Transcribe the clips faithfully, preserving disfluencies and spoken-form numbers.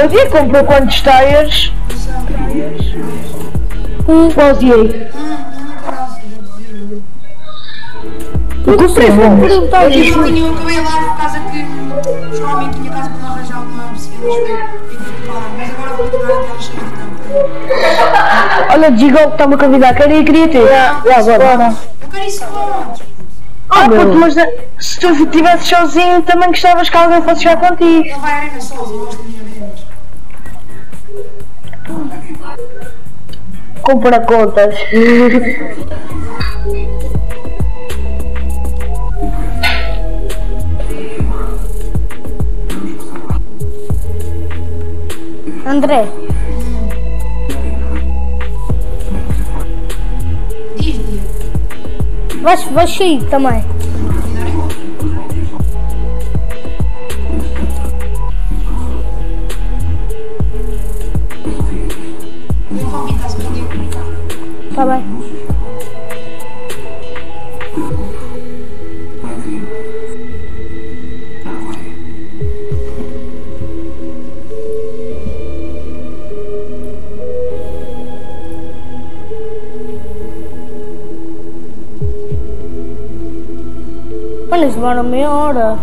E comprou quantos tires? Um Osiei. Eu comprei um. Eu acabei lá por causa que os homens tinha casa para não arranjar uma bicicleta. Mas agora vou comprar aquela cheia de campo. Olha, diga o que está-me a convidar. Queria, queria ter. Já, agora. Eu quero isso pronto. Ah, puto, mas se tu estivesses sozinho, também gostavas que alguém fosse jogar contigo. Ele vai à arena sozinho, eu gosto de ir a arenas. Compra contas. André. Diz, dia. Vais, vais sair também. Eu vou vir, estás comigo. Tá bem. Olha, eles levaram meia hora.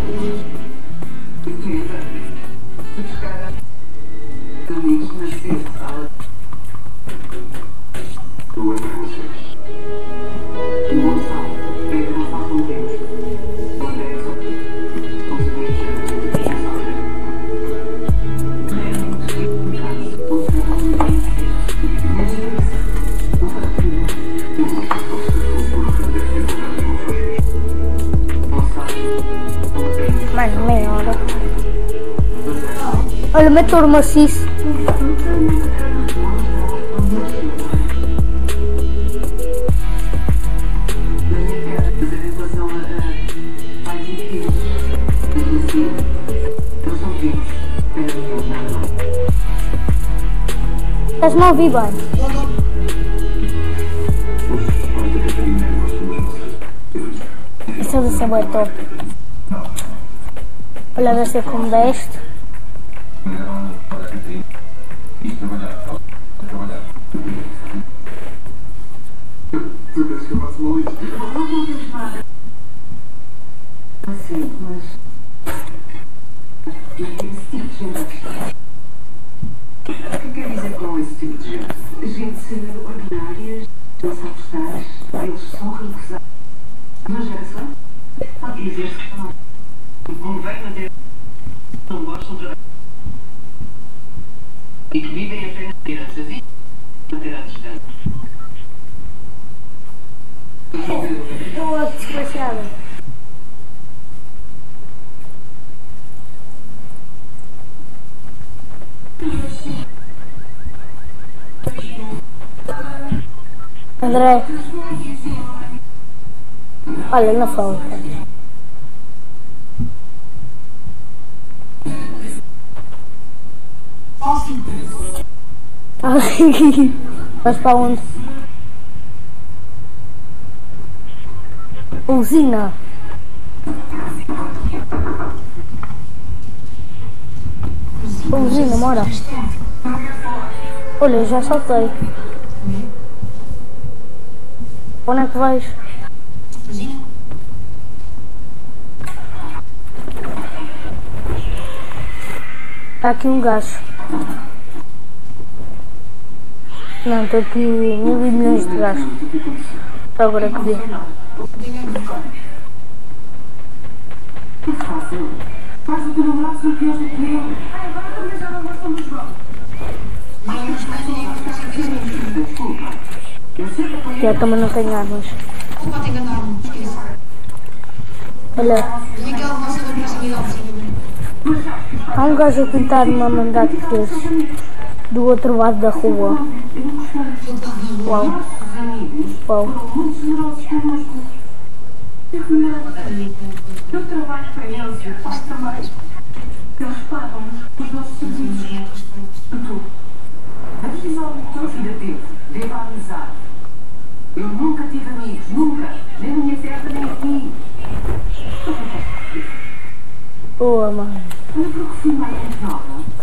Mais meia hora. Olha, mete o maciço. Estás-me a ouvir bem? Isso deve ser bem top. Olha, deve ser como deste. O que quer dizer com esse tipo de gente? Gente ordinária, não sabe estar, eles são recusados. Uma geração pode dizer-se que estão. Convém manter. Não gostam de trabalhar. E que vivem apenas crianças e manter a distância. Estou a despachada. André. Olha, na falta. Mas para onde? Usina. Usina, mora. Olha, eu já saltei. Onde é que vais? Está aqui um gajo. Não, estou aqui mil e milhões de gajos. Está agora que vi. Faz o teu namorado ser pior do que eu. Ai, agora também já não gostam dos jogos. Eu também não tenho armas. Não pode enganar-me, esquece. Olha. Miguel, você da proximidade. Há um gajo a tentar-me a mandar desses do outro lado da rua. Uau. Uau. Eu trabalho para eles e eu faço também. Eles pagam-nos os nossos serviços. Tu, a decisão que tua vida teve, deve a amizade. Eu nunca tive amigos, nunca. Nem na minha terra, nem aqui. Boa, mano. Olha, porque fui mais nova.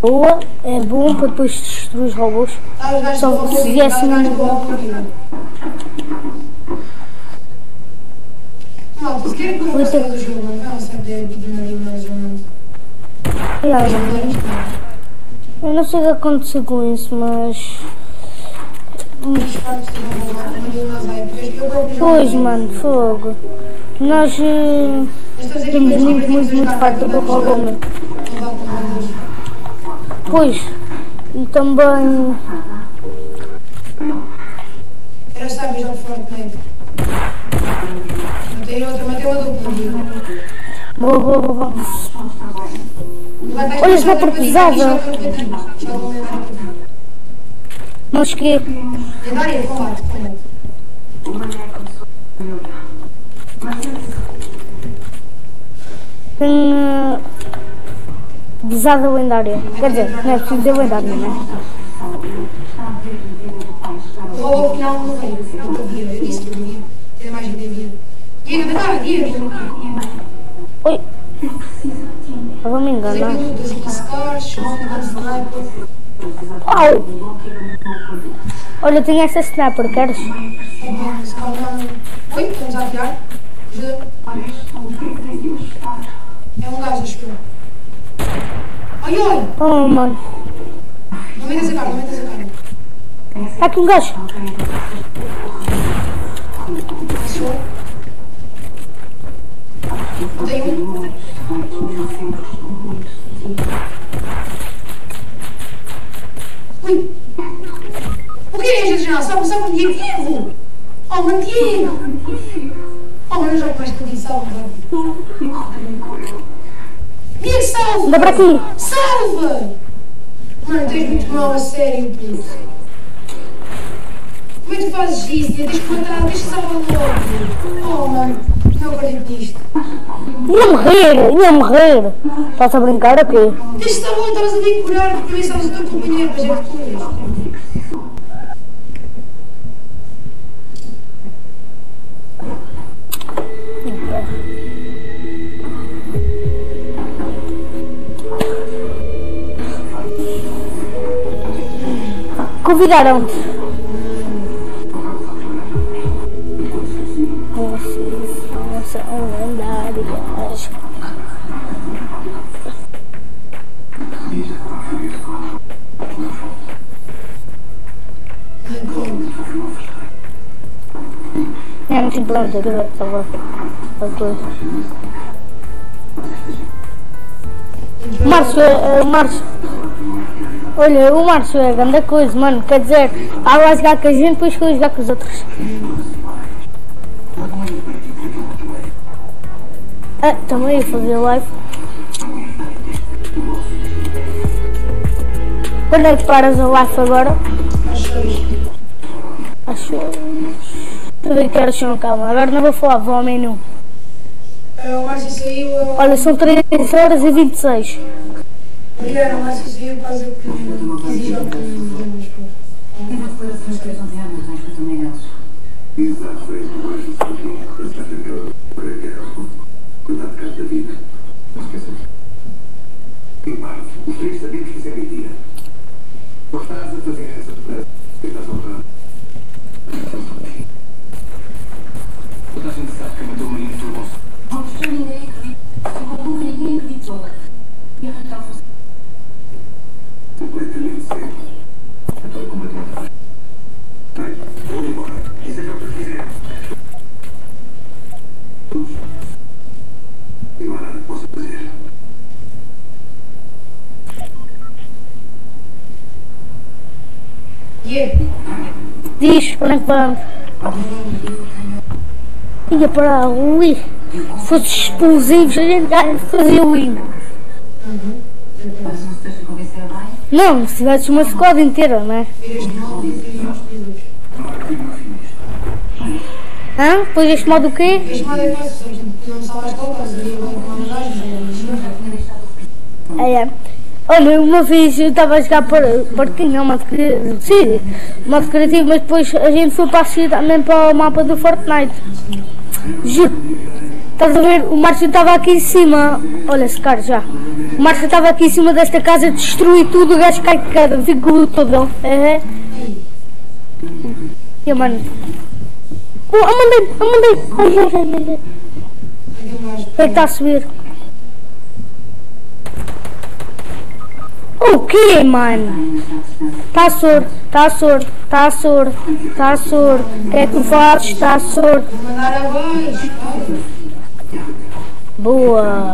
Boa, é bom para depois destruir os robôs. Ah, os gajos Só do se viesse Não, um... Malta, se querem que eu faça do jogo, não sei se é primeiro mas Eu não sei o que aconteceu com isso, mas... Pois, mano, fogo. Nós uh, temos muito, muito, muito farto do robô, mano. Pois, e também... Era sabe jogo Fortnite. Matei outra, matei uma dupla. Boa, boa, boa, boa. Olha, já por pesada. Mas que... Lendária, combate, combate. Tem... Uh, pesada lendária. Quer dizer, não é preciso dizer lendária, não é? O robô final não veio, não havia, eu disse que não havia. Tinha mais gente havia. Diego, vem cá, Diego. Oi. Eu vou me enganar. Dois aqui scars, um sniper. Au! Olha, tenho essa sniper, queres? Oi, estamos a afiar? Ajuda. É um gajo, acho eu. Ai, ai! Oh, mãe. Não metas a cara, não metas a cara. Está aqui um gajo. Achou? Tem um. Ui! O que é este já? Salve, salve, Diego, Diego! Oh, mano, Diego! Oh, mano, eu já mais que eu disse, salve, Diego, salve! Anda para aqui. Salve! Mano, tens muito mal, a sério, puto. Como é que tu fazes isso? Tens que matar, tens que salvar logo. Oh, mano, não acredito nisto. Ia morrer, ia morrer. Estás a brincar ou quê? Tens que estar bom, estavas ali a curar, porque também estavas o teu companheiro, mas é que tu és. Convidaram-te. Vocês são lendárias. É muito importante agora, por favor. Márcio, é, Márcio. Olha, o Márcio é grande coisa, mano. Quer dizer, há lá jogar com a gente, depois foi jogar com os outros. Ah, também ia fazer live. Quando é que paras a live agora? Acho. Eu ver que horas são, calma. Agora não vou falar, vou ao menu. O Márcio saiu. Eu... Olha, são três horas e vinte e seis. Obrigado, o Márcio saiu por causa que quis ir ao caminho. E uma declaração de três onze anos, não escutam nem eles. Exato, foi hoje, porque está tentando por aquele cuidar de cada vida. Não esqueças. Em parte, os três sabemos que isso é mentira. Não estás a fazer essa declaração. Estás a honrar. Toda a gente sabe que matou o menino do moço. Não estou ninguém acredita. Só ninguém acreditou. E a Raquel foi... Completamente sério. Estou completamente. Ai, vou embora. Isso é o que eu quiser. E não há nada que possa fazer. Diego. Diz, para onde vamos? Ia para ali. Se fosse explosivos, a gente já fazia o hino. Mas não se deixa convencer bem? Não, se tivesse uma squad inteira, não é? Hã? Pois este modo o quê? Este modo é fácil, não salvas todas, eu vou com uma É, é. Olha, uma vez eu estava a jogar para partinho, modo criativo, sim, modo criativo, mas depois a gente foi para a cidade, mesmo para o mapa do Fortnite. Juro. Estás a ver? O Márcio estava aqui em cima. Olha esse cara já. O Márcio estava aqui em cima desta casa, destruí tudo, o gajo cai de cara, ficou todo. É. E mano. Oh, eu mandei, eu mandei. Ai, ai, ai, ai. Ele está a subir. O que, mano? Tá surdo, tá surdo, tá surdo, tá surdo. O que é que tu fazes? Tá surdo. Vou mandar abaixo. Boa.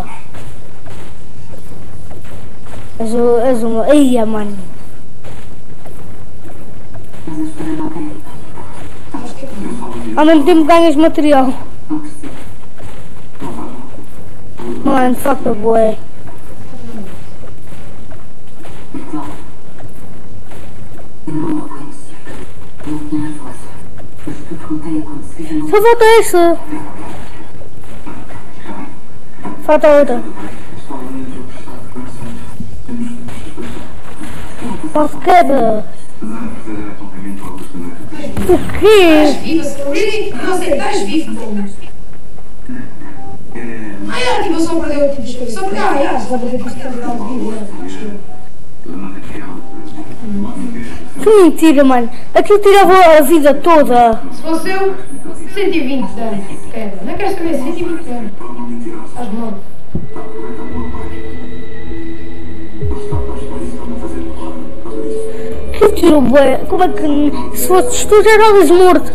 És, o- és uma. Ia, mano. Ao mesmo tempo ganhas material. Mano, fuck the boy. Só falta essa. Falta outra. Posso quebra. O quê? Estás vivo, really? Não sei, estás vivo, pô. Ai, ela tipo só perdeu tipo de coisa. Só porque, ai, ah, só porque custa de algo vivo. Que mentira, mano. Aquilo tirava a vida toda. Se fosse eu, cento e vinte anos. Quebra. Não queres saber? cento e vinte anos. Estás morto. Que tirou bué. Como é que. Se fosses tu já eras morto.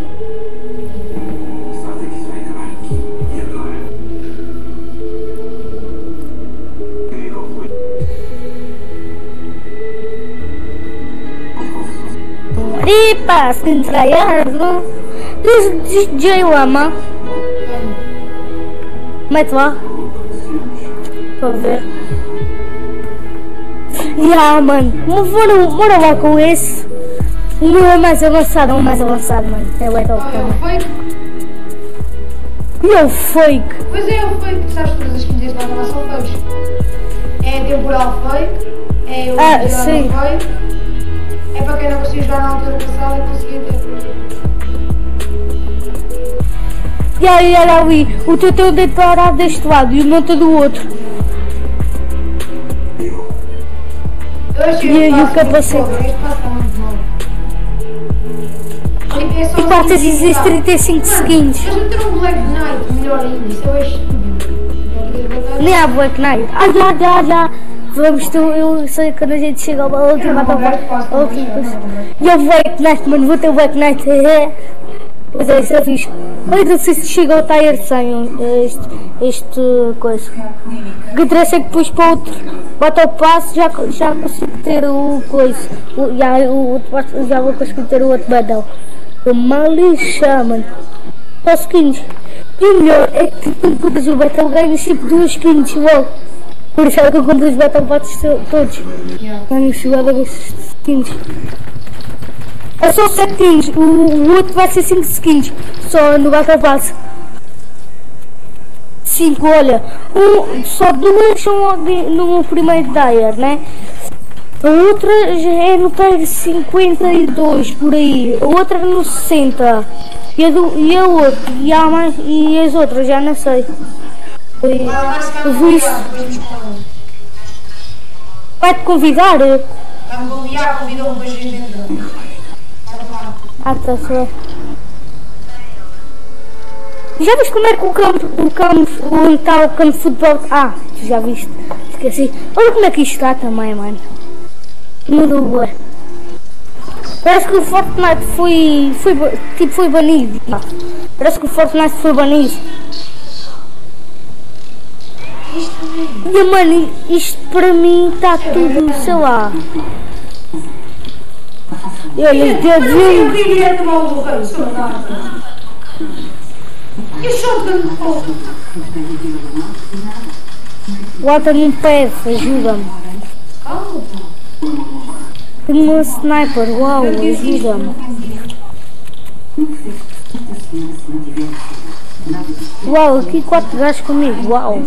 Epa, se entraiado. Diz D J Lama. Mete lá. Para ver. Ya, mano. Bora, bora lá com esse. O meu é mais avançado, é o mais avançado, mano. É o Etel Ah, é o também. fake? E é o fake. Pois é, o fake. Sabes que todas as quintas de lá são fakes. É temporal fake. É o Ah, original sim. fake. É para quem não conseguiu jogar na altura passada e conseguiu ter. E aí, olha ali. O teu tem o dedo parado deste lado e o meu tem do outro. Eu achei E- e o passo capacete? muito bom, este passo está muito mal. Tipo, é só E um quatrocentos e tá. trinta e cinco segundos. Eles meteram um Black Knight, melhor ainda. Isso é estúpido. Nem há Black Knight. Ah, já, já, já. Vamos, tu, eu sei que quando a gente chega à última etapa. a última coisa. E o Black Knight, mano, vou ter o Black Knight. Pois é, isso é fixe. Eu não sei se chega ao Tier cem este, este coisa. O que interessa é que depois para outro bota o passo, já, já consigo ter o coisa. O, já, o outro passo, já vou conseguir ter o outro battle. O Malixa, mano. Só skins. E o melhor é que tu compras o battle ganhas tipo duas skins logo. Por isso é que eu compro os battle passes todos. Ganho chegada desses skins. É só sete skins, o, o outro vai ser cinco skins, só no Battle Pass. cinco, olha, um, só duas são logo no primeiro tier, né? A outra já é no tier cinquenta e dois, por aí, a outra no sessenta, e a, do, e a outra, e, há mais, e as outras já não sei. Por aí, eu vi isso. Vai-te convidar? Vai-me convidar, convidou-me para a gente entrar. Ah, tá só. Já viste como é que o campo, o campo, onde está o campo de futebol? Ah, tu já viste, esqueci. Olha como é que isto está também, mano. Mudou bué. Parece que o Fortnite foi, foi, ba- tipo, foi banido. Parece que o Fortnite foi banido. E, mano, isto para mim está tudo, sei lá. E olha, os dedos... Eu vim direto ao mal do rei, sou nada. E o shotgun, pô. O Alta me pede, ajuda-me. Calma, pô. Tenho um sniper, uau, ajuda-me. Uau, aqui quatro gajos comigo, uau.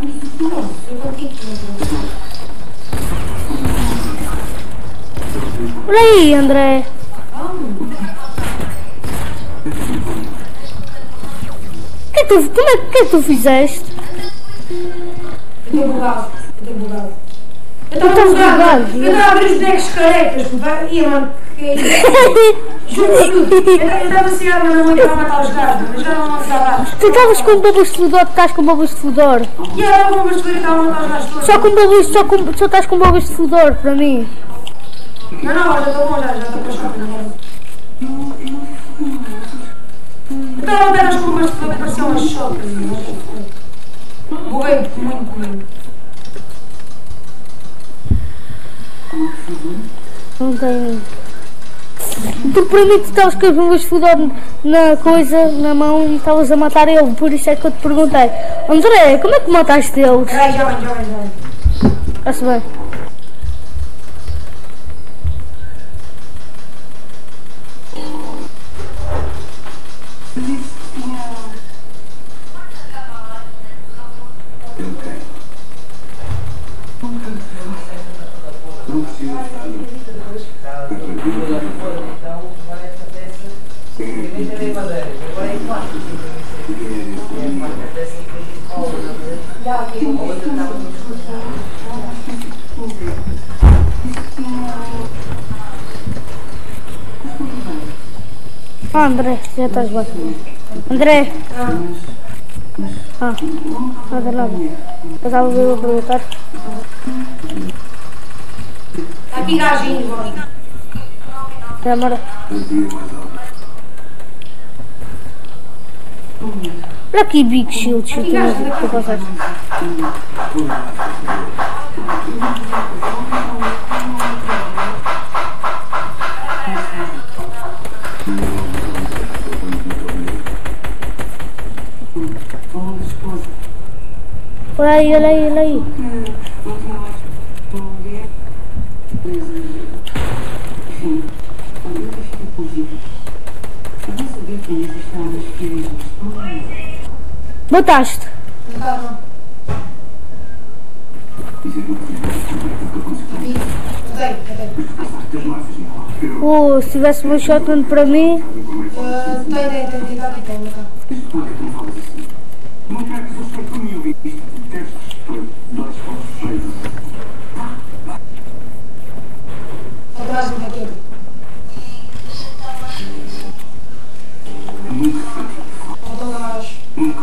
Olha aí, André. Que tu, como é que tu fizeste? Estou bugado. estou bugado. Eu Tu estava estás bugado. bugado? Eu estava a ver os bonecos carecas, puta. Ia, mano, que é isso? Juro tudo. Eu estava sem arma na mão e estava a matar os gajos, mas já não vão dar. Tu estavas com bombas de fedor, tu estás com bombas de fedor. E eu estava com umas coisas e estava a matar os gajos todos. Só com bombas, só, com, só estás com bombas de fedor para mim. Não, não, já estou bom, já já estou com as copas agora. Eu estava a ver as bombas de fogo que pareciam umas choques. Buguei muito comigo. Não tenho. Tu para mim tu estavas com as bombas de fedor na coisa, na mão e estavas a matar ele, por isso é que eu te perguntei. André, como é que mataste eles? Peraí, já vem, já vem, já vem. Está-se bem. Ah, André, já estás bem. André. Ah, nada, nada. Eu estava a ver o perguntar. Está aqui gajinho, vó. Já, mora. Olha aqui, Big Shield, tu não consegues. Olha aí, olha aí, olha aí. Botaste. Não está, não. Botei, botei. Oh, se tivesse uma shotgun para mim. Uh, tem, tem, tem, tem, tem, tem, tem. Não quero que se escutem me ouvir isto. Testes para dois pontos feitos. Atrás um daquele. Nunca foi. Faltou lá abaixo. Nunca.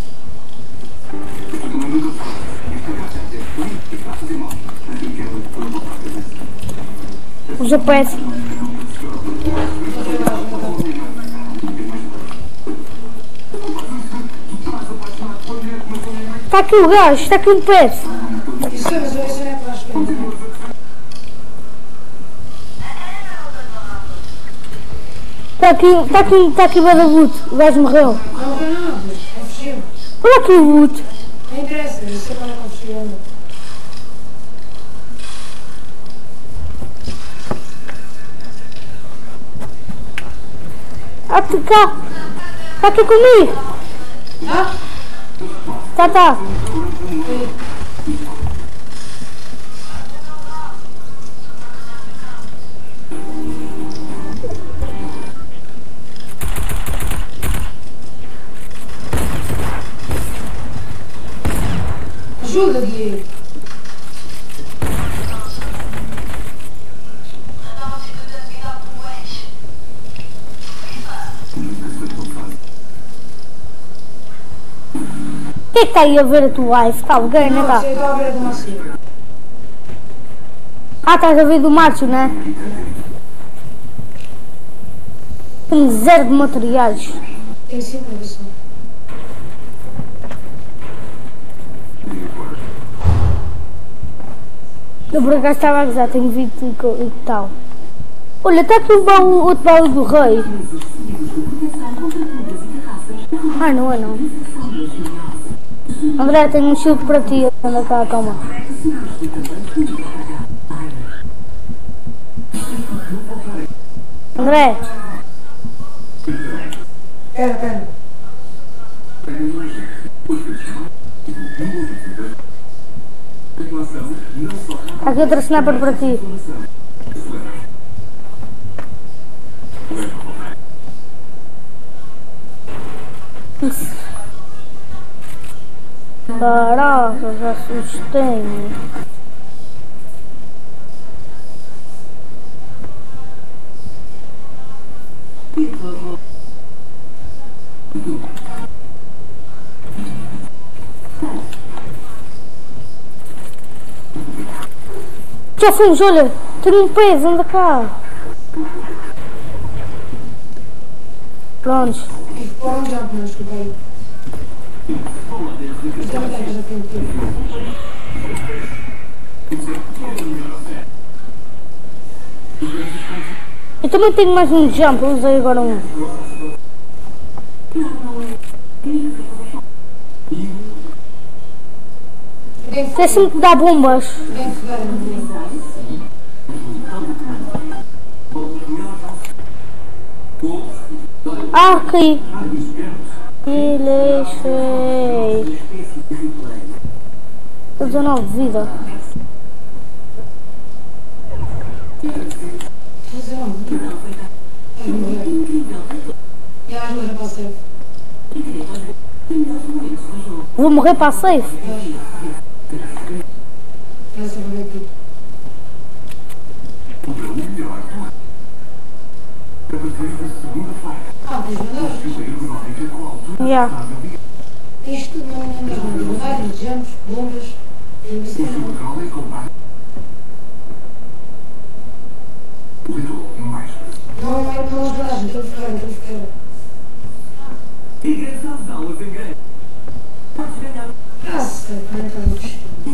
Eu também nunca fui. Esta gata é feliz e está a fazer mal. Eu quero que eu vou para a cabeça. O G P S. Está aqui o gajo, está aqui um pet. Isso é, mas eu esse não é para a esquerda. Está aqui, está aqui, está aqui o Badabuto. O gajo morreu. Não foi nada, é fugiu. Olha aqui o Buto. Não interessa, eu sei quando é que eu fugiu ainda. Ah, tu cá. Está aqui comigo. Ah? Tá, tá. Ajuda, Diego. Quem é que está aí a ver a tua live? Está alguém, não Não, está? você estava a ver a do Macio. Ah, estás a ver do Márcio, não é? Tenho zero de materiais. Tem cinco versões. Eu por acaso estava a gozar, tenho vinte e co- e tal. Olha, está aqui o baú, outro baú do rei. Ah, não é não. André, tenho um shield para ti. Anda cá, calma. André, Pera, pera. está aqui outra sniper para ti. Caraca, já assustei-me. Já fomos, olha, tenho um peso, anda cá. Prontos. Onde já não escutei? Eu também tenho mais um jump, eu usei agora um. Esqueci-me de dar bombas. Ah, caí. Que lixei. dezenove de vida. Vou morrer para a safe. Yeah. Isto não é vários jumps, bombas. Não é mais uma viagem, estou ficando, estou ficando. Ingressas aulas em grande. Pode ganhar. Nossa, quarenta minutos.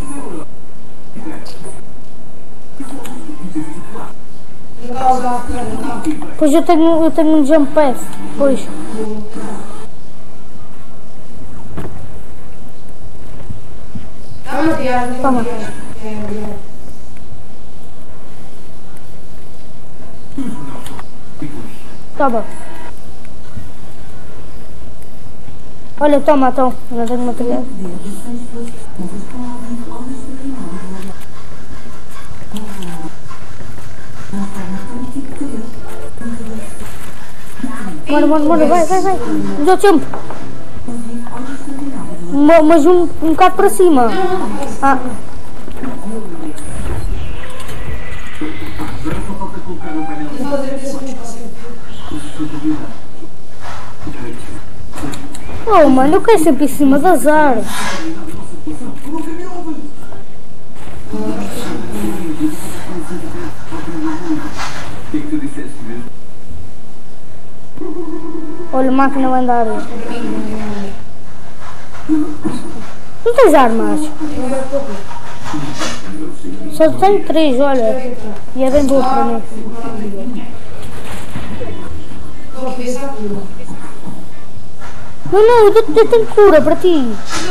Pois eu tenho, eu tenho um jump pass. Pois. Toma. Toma. Olha, toma, então. Não tenho material. Bora, bora, bora, vai, vai, vai. Dá tempo. Mas um, um bocado para cima. Ah. Oh, mano, eu quero sempre em cima das árvores. Olha, máquina vai andar. Não tens armas? Só tenho três, olha. E é bem boa para mim. Não, não, eu, eu tenho cura para ti.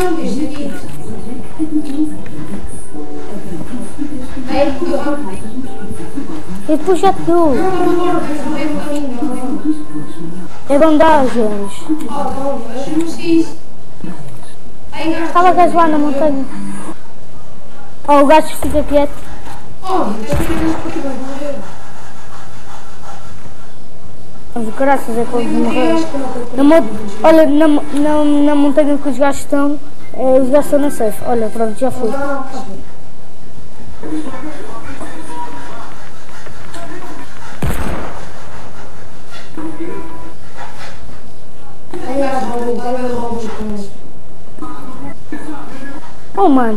Eu depois já te dou. É bandagens. Estava a gajo lá na montanha. Oh, o gajo fica quieto. Mas o caraças é quando morrer. Olha, na, na, na montanha que os gajos estão, é, os gajos estão na safe. Olha, pronto, já fui. Oh, mano.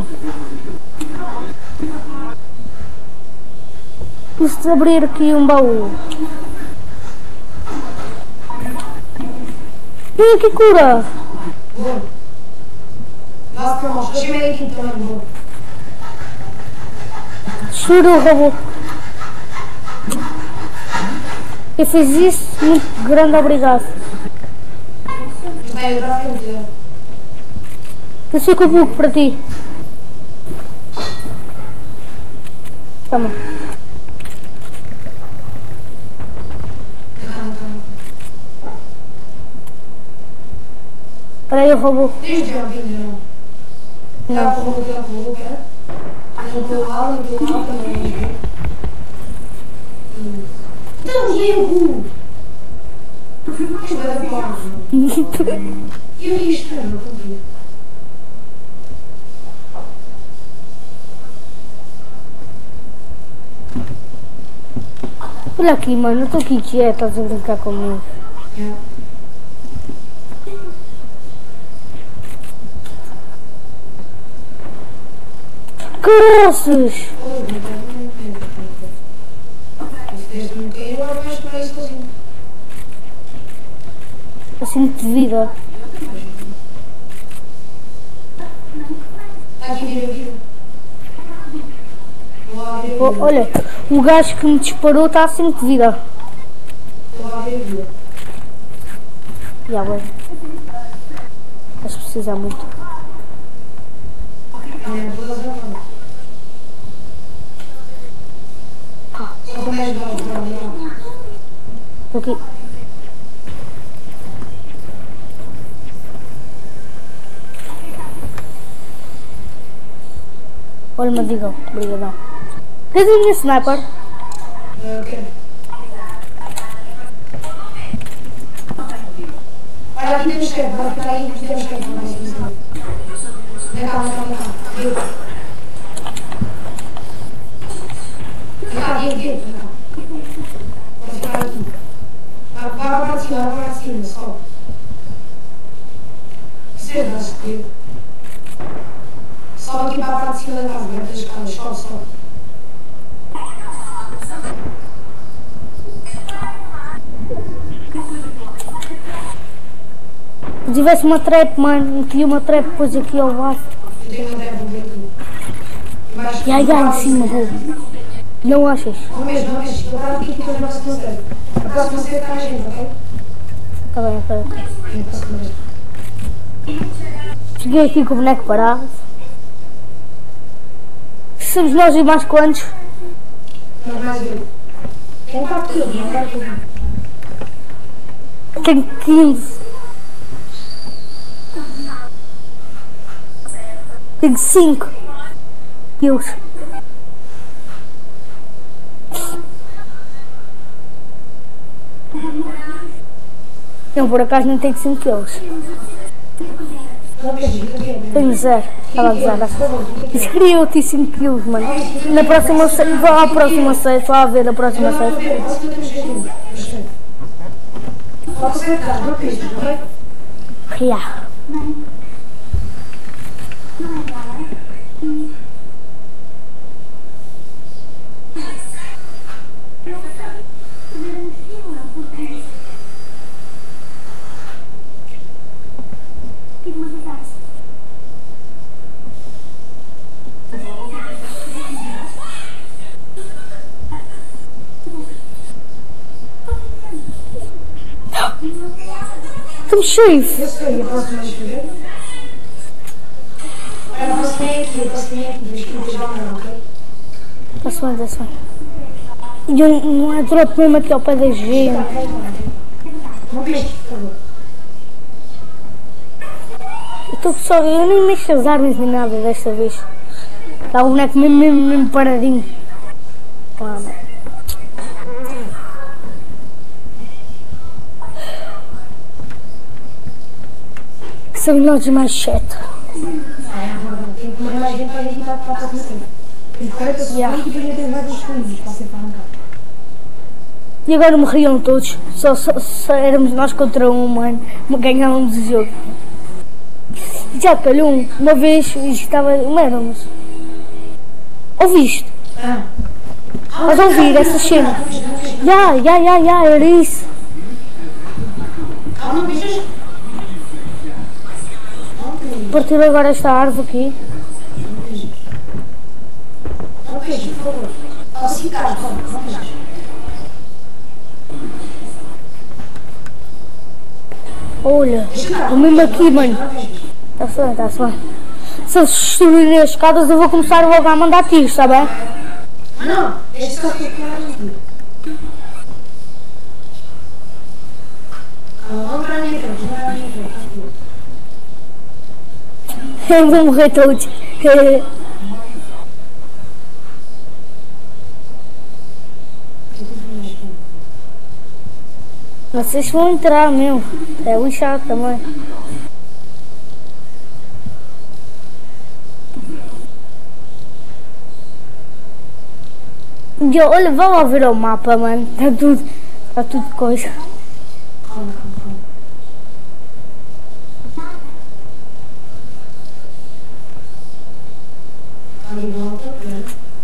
Preciso abrir aqui um baú. Tem aqui cura. Juro, o robô. Eu fiz isso, muito grande obrigado. Eu sei que eu buco para ti. Toma. Espera aí, o robô. Tens de ouvir, não? Não. Não, não, não, não estou lá, não estou lá, também. Então, Diego! Isto é da pausa. E eu isto, não confio. Olha aqui, mano, eu estou aqui quieto, estás a brincar comigo. É. Caraças! Desde me cair, agora vais para isso sozinho. Assim de vida. Está aqui, vira, vira. Vou lá ver a Oh, vida. olha, o gajo que me disparou está assim de vida. Vou lá ver a vida. Já, bem. Vais precisar muito. É, todas as mãos. Só com mais balas, para lá. Estou aqui. Olha, mas digam, obrigadão. Tens a minha sniper? Eu quero. Olha, aqui temos que vai ficar aí, aqui temos que ir. Vem cá, vem cá, vem cá. Vem cá, vem, vem, vem cá. Vou ficar aqui. Vai vai para cima, vai para cima, só. Esquerda, esquerda. Sobe aqui para a parte de cima da casa, vai para as escadas, sobe, sobe. Se tivesse uma trap, mano, meti uma trap depois aqui ao lado. Eu tenho uma ideia, vou ver aqui. Embaixo. E aí, aí em cima, vou. Não achas? Não mesmo, não mesmo. Eu paro aqui e depois na próxima série. A próxima série está a gente, ok? Tá bem, ok, ok. É, a próxima vez. Cheguei aqui com o boneco parado. Somos nós e mais quantos? Não mais eu. Tem um quarto quilos, não é um quarto quilos. Tenho quinze. Tenho cinco quilos. Não, por acaso não tenho cinco quilos. Não vejo, não vejo. Tenho zero. Estava a gozar. Isso queria eu ter cinco quilos, mano. Na próxima série, vá à próxima série, só a ver a próxima série. A próxima temos que ir. Perfeito. Pode ser cá, não vejo, ok? Yeah. Estamos cheios. Eu sei, a próxima vez que ver. Olha, a próxima é aqui, a próxima é aqui. Tens que ir já não, ok? Está-se bem, está-se bem. E eu não é drop mesmo aqui ao pé da gente. Não vejo, por favor. Eu estou só, eu nem mexo as armas nem nada desta vez. Está o boneco mesmo, mesmo, mesmo paradinho. Ah, mano. Que são nós mais sete. Tem que morrer mais gente para a gente ir para a próxima série. Tem quarenta segundos e depois já tem vários segundos para ser para arrancar. E agora morriam todos. Só, só, só éramos nós contra um, mano. Ganhávamos o jogo. Já calhou um. Uma vez estava. Não éramos. Ouviste? Ah. Estás a ouvir essa cena? Já, já, já, já, era isso. Calma, bichos. Partiu agora esta árvore aqui. Não vejo, por favor. Falsificar, calma, não vejo. Olha, o mesmo aqui, mano. Está-se bem, está-se bem. Se eles destruírem as escadas, eu vou começar logo a mandar tiros, está bem? Não, este carro tem que parar aqui. Vamos para a minha frente, vamos para a minha frente. Eu vou morrer todos. Vocês vão entrar mesmo. É lixado também. Miguel, olha, vá lá ver o mapa, mano. Está tudo. Está tudo coisa. Calma, calma, calma. Está em volta, pera.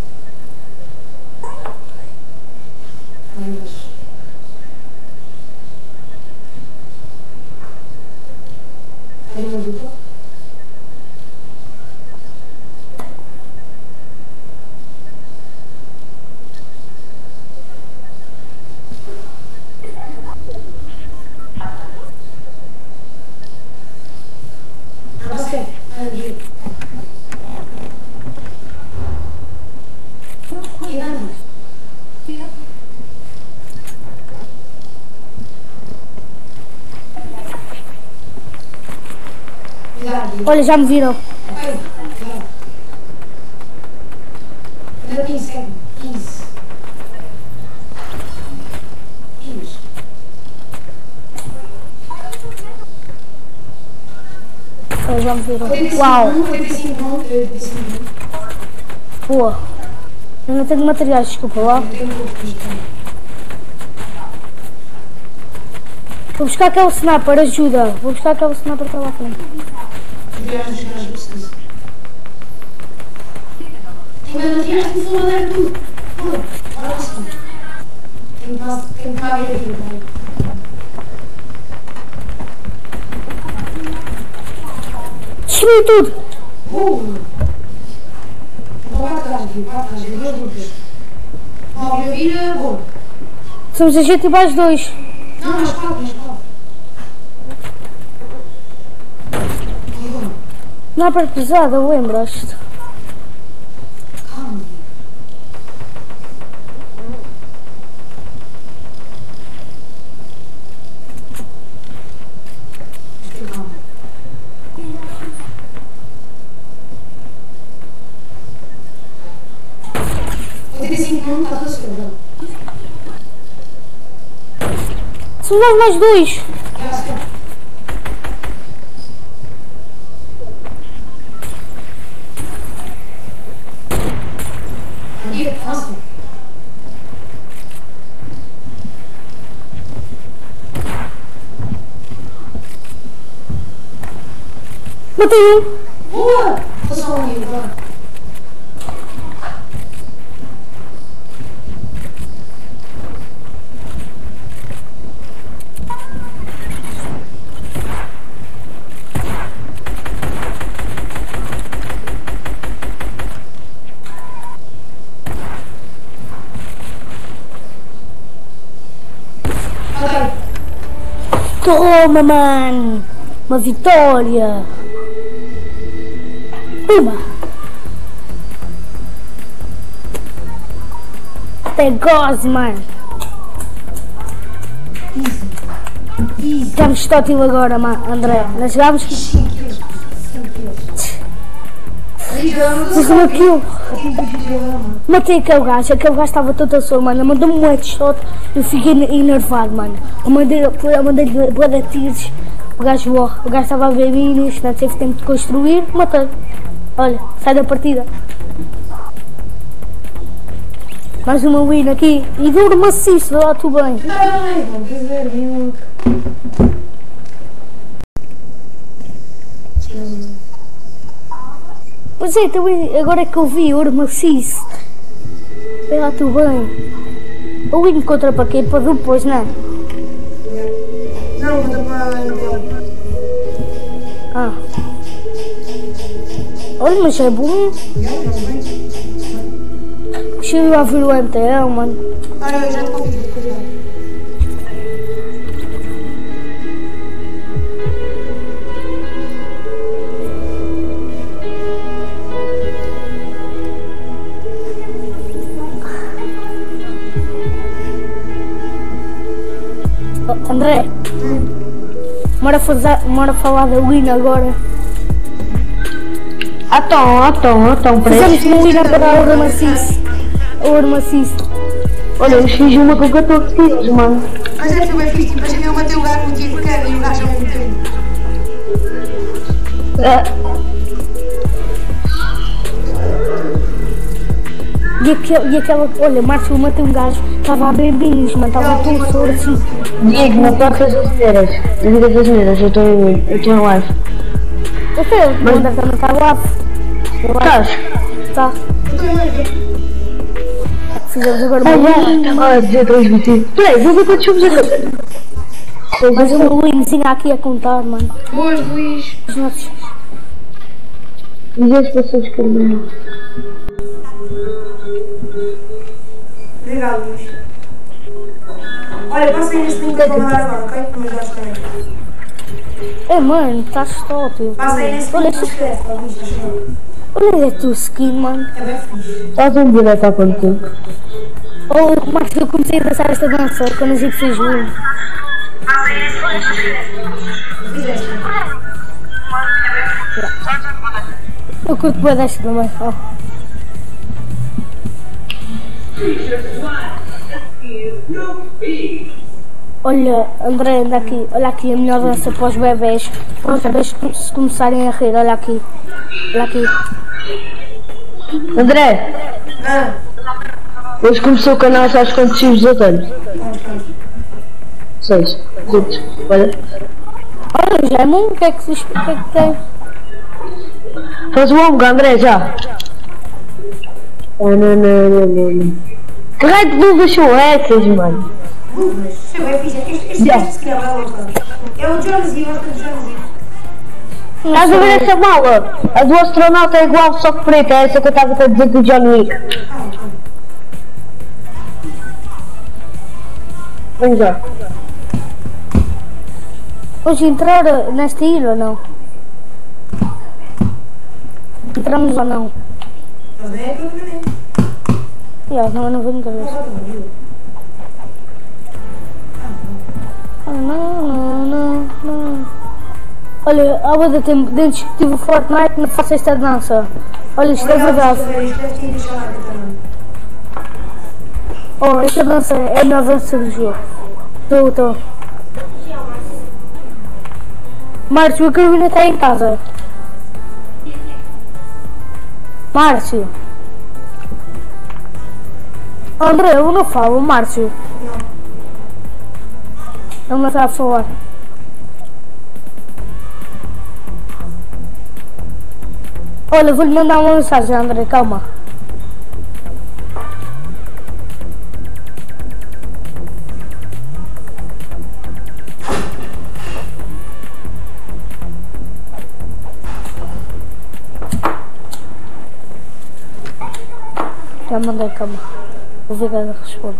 Ai, mas... Tem uma dupla? Ok, aí. Cuidado. Olha, já me viram. Ai, cuidado. Ainda quinze segundos. quinze. quinze. Olha, já me viram. oitenta e cinco, Uau. oitenta e cinco, oitenta e cinco. Boa. Eu não tenho materiais, desculpa lá. Tem um pouco de tempo. Vou buscar aquele sniper, ajuda. Vou buscar aquele sniper para lá à frente. Viagens que nós precisamos. Tem materiais que vão mandar tudo. Tudo. Olha assim. Tem que tentar ver aqui, vai. Destruí tudo. Uh! Vou para trás, vou para trás, vou duas lutas. Ó, vira, vou. Somos a gente e mais dois. Não, mas quatro, mas quatro. Não é para pesada, lembras-te? Calma. Calma. oitenta e cinco não está a esquerda. Somos nós mais dois. Já sei. Aqui, fácil. Matei um. Boa! Tô só um livro agora. Toma, mano. Uma vitória. Uma. Até goze, mano. Estamos tótil agora, mano. André. Nós jogámos. cinco quilos. cinco quilos. Fiz uma kill. Matei aquele gajo. Aquele gajo estava todo a sua, mano. Mandou-me um headshot. Eu fiquei enervado, mano. Eu mandei-lhe mandei boa de tiros. O gajo morre. O gajo estava a ver minis. Não teve tempo de construir. Matei. Olha, sai da partida. Mais uma win aqui. E duro maciço. Lá tu bem. Ai, vamos ver, viu? Pois é, também, agora é que eu vi, ouro maciço. Vê lá tu bem. O win contra para quê? Para depois, não é? Não, vou para Ah. Olha, mas é bom. Deixa eu ir lá ver o M T L, mano. Olha, eu já te convido, cuidado. Oh, André, bora, fazer, bora falar da win agora. Então, então, então, Fizemos uma win agora ao ouro maciço. Ao ouro maciço. olha, eu fiz uma com catorze quilos, mano. Mas é que foi bem fixe, mas eu matei o gajo com um tiro de queda e o gajo ao mesmo tempo. É. E, aquele, e aquela, olha, Márcio, eu matei um gajo, estava a beber binis, mano, estava todo soro assim. Diego, não pode fazer as neiras. Não digas as neiras, eu estou eu estou em live. Eu sei, o André também está lá. Estás? Tá. Fizemos agora Ah, uma já, estava a dizer transmitir. Peraí, vou ver quantos somos agora. mas o Luizinho aqui a contar, mano. Boas, Luís. Os nossos... Diz as pessoas que não. Obrigado, Luís. Olha, passa aí neste link que eu vou mandar agora, ok? Para me ajudares também. É, mano, estás top. Passa aí nesse Olha, link que escreve, para Luís, estás a ver? olha a tua skin, mano. É bem fixe. Estás um direto há quanto tempo? Oh, Márcio, eu comecei a dançar esta dança quando a gente fez um. Fizeste. Eu curto bem desta também, ó. Olha, André, anda aqui, olha aqui a melhor dança para os bebés, para os bebés se começarem a rir, olha aqui, olha aqui. André, Ah, hoje começou o canal, sabes quantos X eu tenho? Seis. Curtos, olha. Olha, já é bom, o que é que, se, o que, é que tem? Faz o ombro, André, já. Oh, não, não, não, não, não. Que raio de luvas são essas, mano? luvas. Isso é bem fixe. Este, este, Yeah. este se calhar vai gostar. É o Jonesy, eu gosto do Jonesy. Estás a ver essa mala? A do astronauta é igual, só que preta. É essa que eu estava a dizer do John Wick. Ah, ok. Vamos já. Hoje entrar nesta ilha ou não? Entramos ou não? Mas é aquilo que eu nem. Já, não, não vou muita vez. Ah, não, não, não, não. Olha, há muito tempo, desde que tive o Fortnite, não faço esta dança. Olha, isto é verdade. Isto deve ter deixado lá também. Oh, esta dança é a melhor dança do jogo. Estou, estou. Márcio, a Carolina está em casa. Márcio. André, eu não falo, Márcio. Não me está a falar. Olha, vou-lhe mandar uma mensagem, André, calma. Já mandei, calma. Vou ver que ela responde.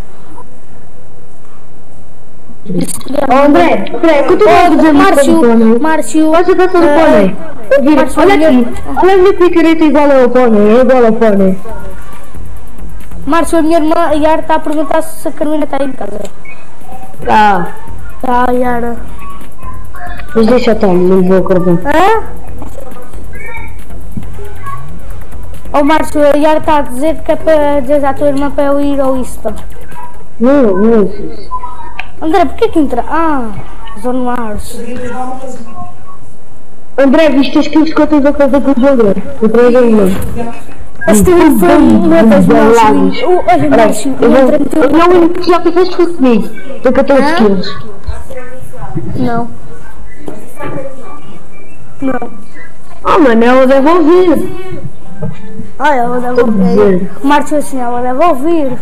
Oh, André, André, o que eu estou a dizer Márcio, Márcio, Faz a dança do pônei. Márcio, Olha olha- aqui, olha a minha picareta igual ao pônei, é igual ao pônei. Márcio, a minha irmã Yara está a perguntar se a Carolina está em casa. Ah, Tá, Yara. mas deixa estar, não vou acordar. Hã? Oh, Márcio, a Yara está a dizer que é para dizer à tua irmã para eu ir ao Insta. Não, não é isso. André, porquê que entra? Ah, Zone Mars. André, viste as skills que eu tive a fazer com o André? Eu trago aí, mano. Este foi uma das melhores. Oh, olha, Márcio, Eu o André vou- meteu. eu não, o único que já fizeste foi comigo. Tem catorze Hã? skills. Não. Não. Oh, mano, ela deve ouvir. Ah, ela deve ouvir. Márcio assim, ela deve ouvir.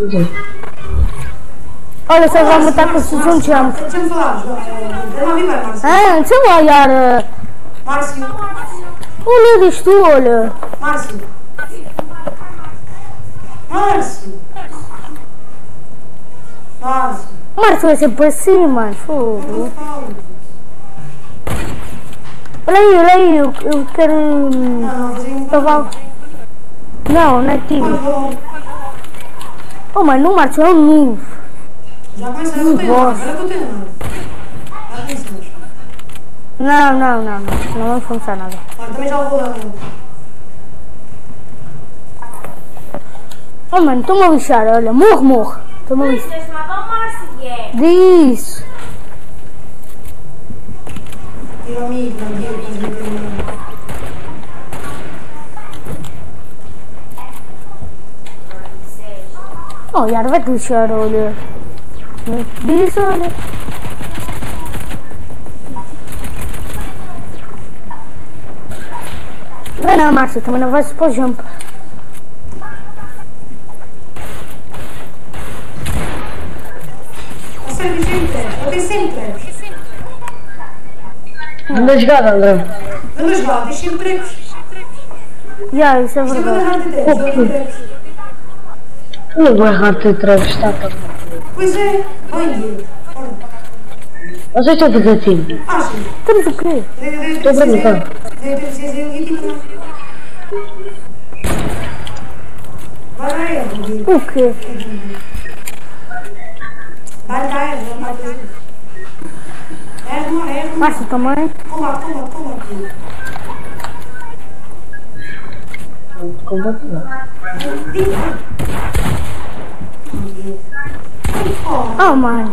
Olha, só vai matar com o Susan Jump. Deixa-me falar, João. Eu não ouvi bem, Márcio. Ah, sei lá, Yara. Márcio. Olha, diz tu, olha. Márcio. Márcio. Márcio. Márcio vai ser para cima, mano. Fogo. Olha aí, olha aí, eu, eu quero. hum, Não, não, fazia um Cavalo. Não, não é tiro. bom. Oh, mano, o Márcio é um noob. Já começa a não ter, agora que eu tenho, mano. Já começamos. Não, não, não, não. Não vai funcionar nada. Olha, também já vou dar um. Oh, mano, estou-me a lixar, olha. Morro, morro. Estou-me a lixar. Tens chamado ao Márcio, é? Diz. Tira o amigo, não digo, mas não tenho. Oh, यार vai deixar olha. Diz olha. Vai não, Márcio, também não vai se pôr jump. A sério, sempre. Eu tenho sempre. Anda a jogar, André. Anda a jogar, deixa empregos. Já, isso é Isto é verdade. para de três, joga empregos. Não vou errar o teu trevo, está para. Pois é, olha. Vocês estão a fazer assim. Ah, sim. Estamos o quê? Estou a perguntar. Vai dar erro, O quê? vai dar erro, vai dar erro. Erro, erro. Márcio também? Combate, combate, combate. Combate não. Oh, mano.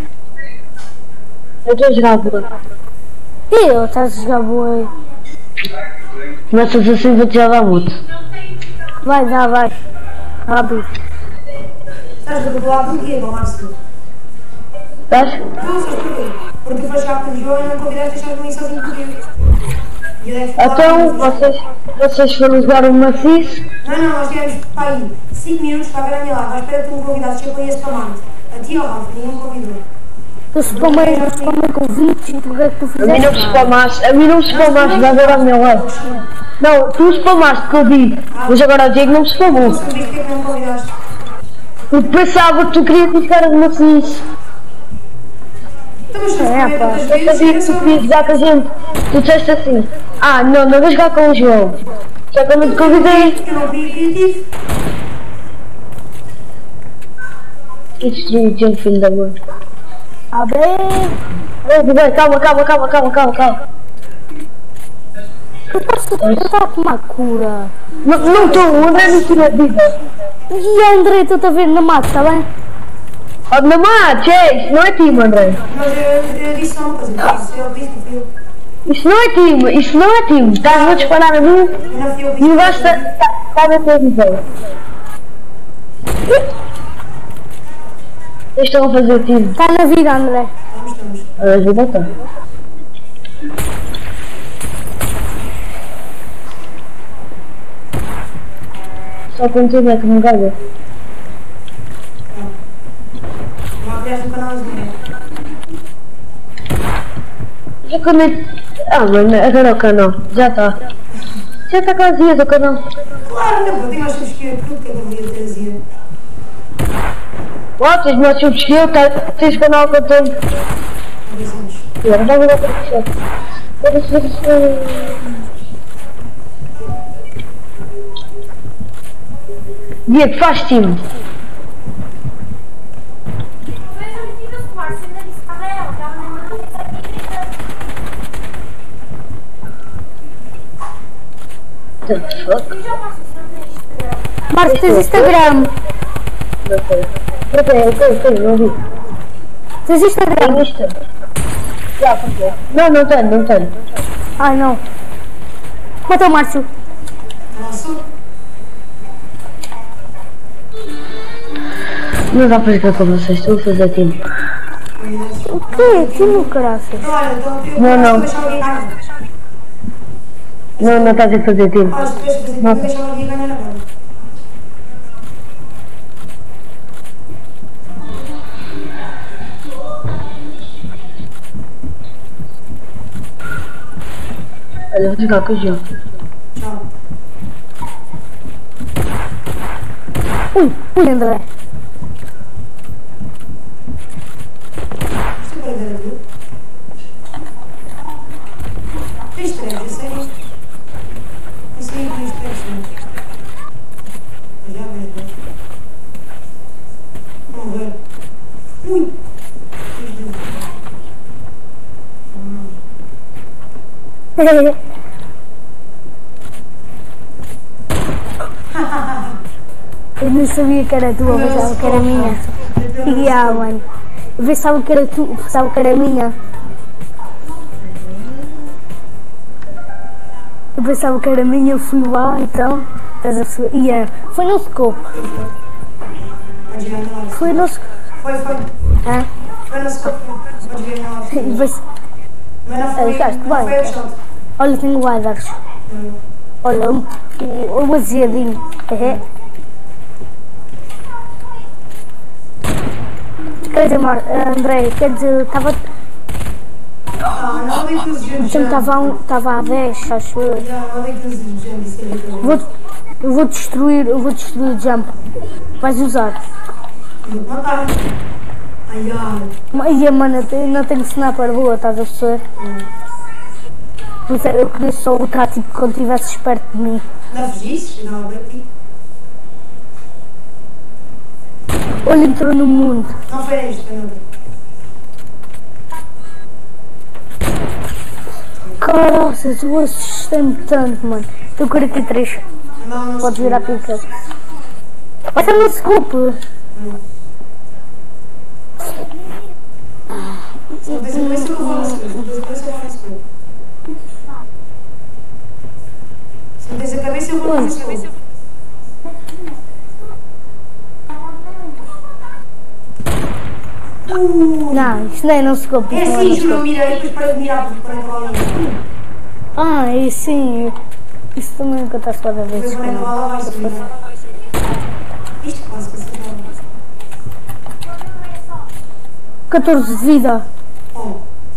Eu estou a jogar a bola. E eu, estás a jogar boa. Começas assim, vou-te já dar muito. Vai, dá, vai. Rápido. Estás a falar porquê, Márcio? Estás? Não, sabes porquê? Porque vais jogar com o João e não convidaste a deixar-me sozinho porquê? Então, vocês, vocês foram jogar um maciço? Não, não, nós tivemos para aí cinco minutos para ver a minha live. À espera que tu me convidasses, eu conheço para Marte. A ti ou Ralf, ninguém me convidou. Eu spamei, eu spamei convites e tu o que é que tu A mim não me fizeste? spamaste, a mim não me spamaste, vai ver a minha live. Não, tu spamaste que eu vi, mas agora o Diego não me spamou. Não sabia porque é que não me convidaste. Porque pensava que tu querias ficar de maciço. Então, mas tu É, sabia pá, tantas Eu vezes, sabia era que tu só... querias jogar com a gente. Tu disseste assim, ah não, não vou jogar com o João. Só que eu não te convidei. Eu não fui criativo. E destruí o Diego, filho da mãe. Ah, bem. Ei, calma, calma, calma, calma, calma, calma. Eu posso eu estava com uma cura. Não, não estou, o André não tira a vida. E a André, tu está a ver na mata, está bem? Oh, não mates, é isso, não é time, André. Mas eu, eu disse só uma coisa, disse, eu disse, não fui eu. Isso não é time, isso não é time. Estás a disparar a mim Eu não fui eu, e disse. o gajo está está na televisão. Vocês estão a fazer time. Está na vida, André. Vamos, estamos. A vida está. Só contigo é que me ganha. Não apoiaste no canal azul, né? Já quando eu... Ah, mano, agora é o canal. Já está. Já está quase dias o canal. Claro, não, pô, nós temos que ir tudo que eu devia trazer. Ó, tens mais subs que eu, tá? Tens canal que eu tenho. Avisamos. Agora vai virar para o chat. Diego, faz time. The fuck? Márcio, tens Instagram. Não sei. Eu tenho, eu tenho, eu tenho, não vi. Tens Instagram. Tenho isto. Já, por quê? Não, não tenho, não tenho. Ai, não. Mata o Márcio. Nossa. Não dá para jogar com vocês, estou a fazer time. O quê? Que no caraças? Então, olha, então eu Não, não. vou deixar alguém ganhar. Não, não estás a fazer time. Olha, se tu vais fazer, vou deixar alguém ganhar agora. Olha, vou jogar com o João. Tchau. Ui, ui, André. Isto é brincadeira, viu? Tens três, é sério? Isso aí tens três, não? Já vês, né? Vamos ver. Ui! Tens dois. Eu não sabia que era tua, pensava que era minha. E ah, mano. Eu pensava que era tu, pensava que era minha. Eu pensava que era minha, eu fui lá, então. Estás a perceber? E ah, foi no scope. Podes ver a minha live. Foi no... Foi, foi. Ah, Foi no scope. Podes ver a minha live. mas... Mas não foi, Ficaste não bem. foi a shot. Olha, tenho guardas. Hum. Olha, um, um baseadinho. É. Quer dizer, Mar- André, quer dizer, estava Ah, não ali que os jumps já. estava a, um, estava a dez, acho eu. Já, ali que os jumps isso é muito bom. Vou, eu vou destruir, eu vou destruir o jump. Vais usar. Vou matar. Ai, ai. Ai, mano, eu tenho- não tenho sniper boa, estás a perceber? Por isso eu queria só lutar tipo quando estivesses perto de mim. Não fugiste? Não, bati. Olha, entrou no mundo. Não foi isto, foi não. Caraças, eu assustei-me tanto, mano. Estou com quarenta e três. Não, não. Podes virar a pica. Vai ser no scope. Se não tens a cabeça, eu vou na scope. Se não tens a cabeça, eu vou na scope. Se não tens a cabeça, eu vou na scope. Uh, Não, isto não é no scope. é isto não assim, no juro, eu scope. mirei depois para de mirar porque para não falar ninguém. Ah, e sim. Isso também acontece cada vez. Depois para não falar vai subir. Isto quase que se acaba. catorze de vida. Oh.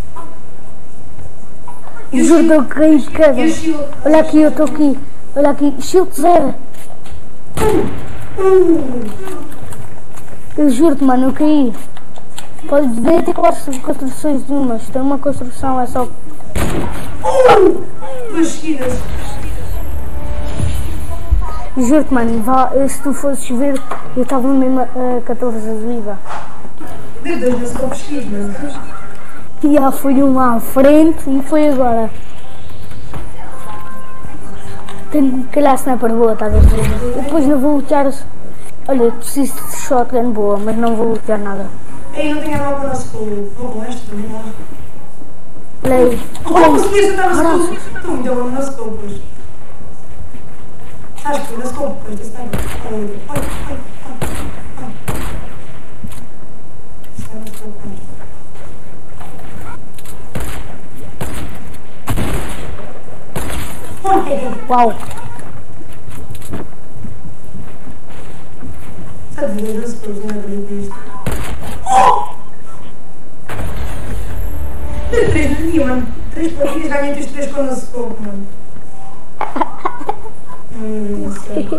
E o Juro, shield? eu caí de queda. E o shield? Olha aqui, eu estou aqui. Olha aqui, shield zero. Eu juro-te, mano, eu caí. Pode ver ter quatro construções de umas. Tem uma construção, é só. Duas seguidas. Juro-te, mano, vá, se tu fosses ver, eu estava mesmo a catorze de vida. Meu Deus, não se pode pesquisar, mano. E já foi um lá à frente e foi agora. Tenho que calhar sniper boa, estás a ver? Depois não vou lutar. Olha, eu preciso de shotgun boa, mas não vou lutar nada. Ei, não tenho nada para o nosso clube. Vou com esta também, não. Olha aí. Oh, consegui acertar o scope. Tu me deu no scope, pois. Sabes que foi no scope, pois. Esse está bem. Olha, olha, olha, olha. Esse está no scope, pois. Uau. Sabe de ver os clubes, não acredito nisto. Oh! Deu três de mim, mano. Três partidas, ganhei os três com o nosso scope, mano. Hum, não sei.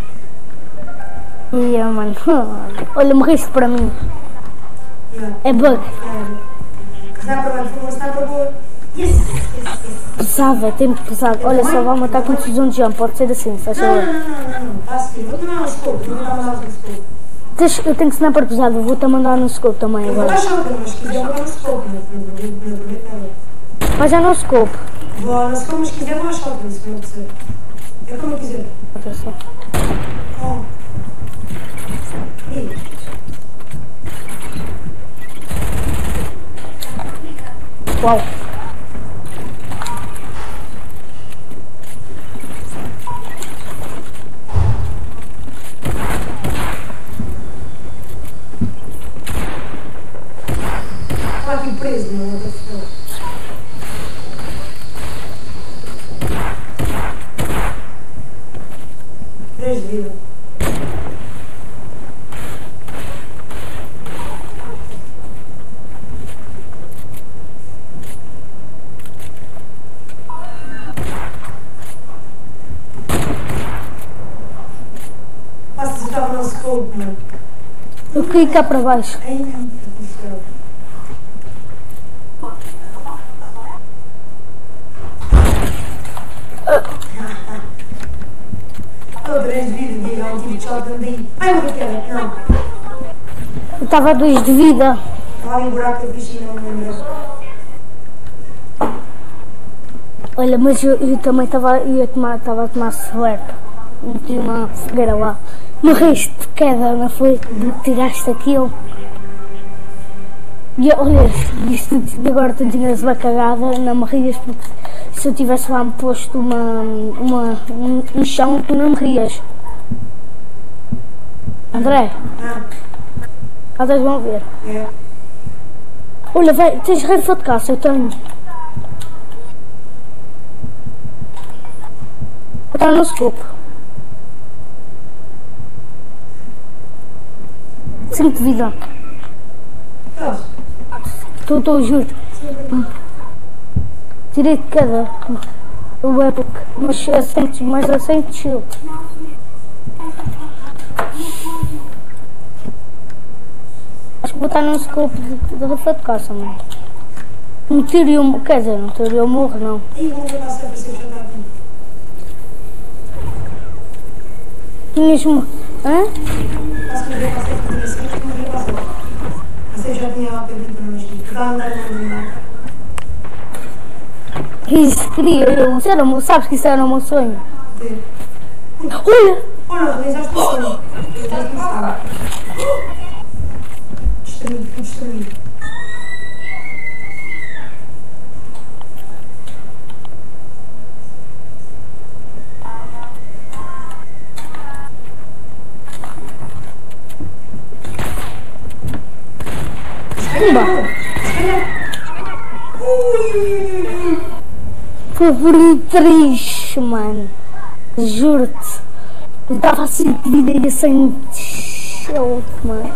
E yeah, mano. Olha, morreste para mim. Yeah. É bug. É. Sniper, vai, por favor, sniper boa. Yes, yes, yes. Pesado, é tempo pesado. Olha, só vai matar com decisão de jump. Pode ser assim, faz Não, favor. não, não, não, não. Está a seguir. Vou tomar um scope, vou dar uma data no scope. Tens- Eu tenho sniper pesado, vou-te a mandar no scope também Eu vou agora. dar shotgun, mas se quiser vou dar no scope, não não prometo nada. Vai já no scope. Vou no scope, mas se quiser vou dar shotgun, se não acontecer. É como eu quiser. Atenção. Oh. Ei. Uau. Estava aqui preso, não é? Três de vida. Passa se estava no scope, mano. Eu caí cá para baixo. Ai, não, que céu. Estou três de vida, diga, um tipo de shotgun daí. Ai, o que quero? Não. Eu estava a dois de vida. Estava ali um buraco da piscina, não me lembro. Olha, mas eu, eu também estava ia tomar, estava a tomar suerte. Meti uma fogueira lá. Morreste de queda, não foi? Tiraste aquilo. E olha, isto, agora tu tinhas uma cagada, não morrias porque se eu tivesse lá me posto uma, uma, um, um chão, tu não morrias. André, Ah, vocês vão ver. é. Olha, vai, tens rifle de caça, eu tenho. Eu tenho no scope. cinco de vida. Estás? Estou, estou, juro. Tirei de cada. O Epic. Mas é cem, mais a cem de shield. Acho que vou estar num scope de, de rifle de caça, mano. Não tiro eu, quer dizer, não tiro eu morro, não. Ih, vamos ver se é para ser chamado. Tinhas uma. Hã? Acho que eu passei por isso, acho que não ia passar. Você já tinha uma pergunta no mesmo. Está a andar no meu. Isso queria eu. Isso era, o meu- sabes que isso era o meu sonho? Olha! Olha, realizaste o sonho. Realizaste o sonho. Destruído, fui destruído. Pumba! Foi por um triste, mano. Juro-te. Eu estava a sentir vida sem shield, mano.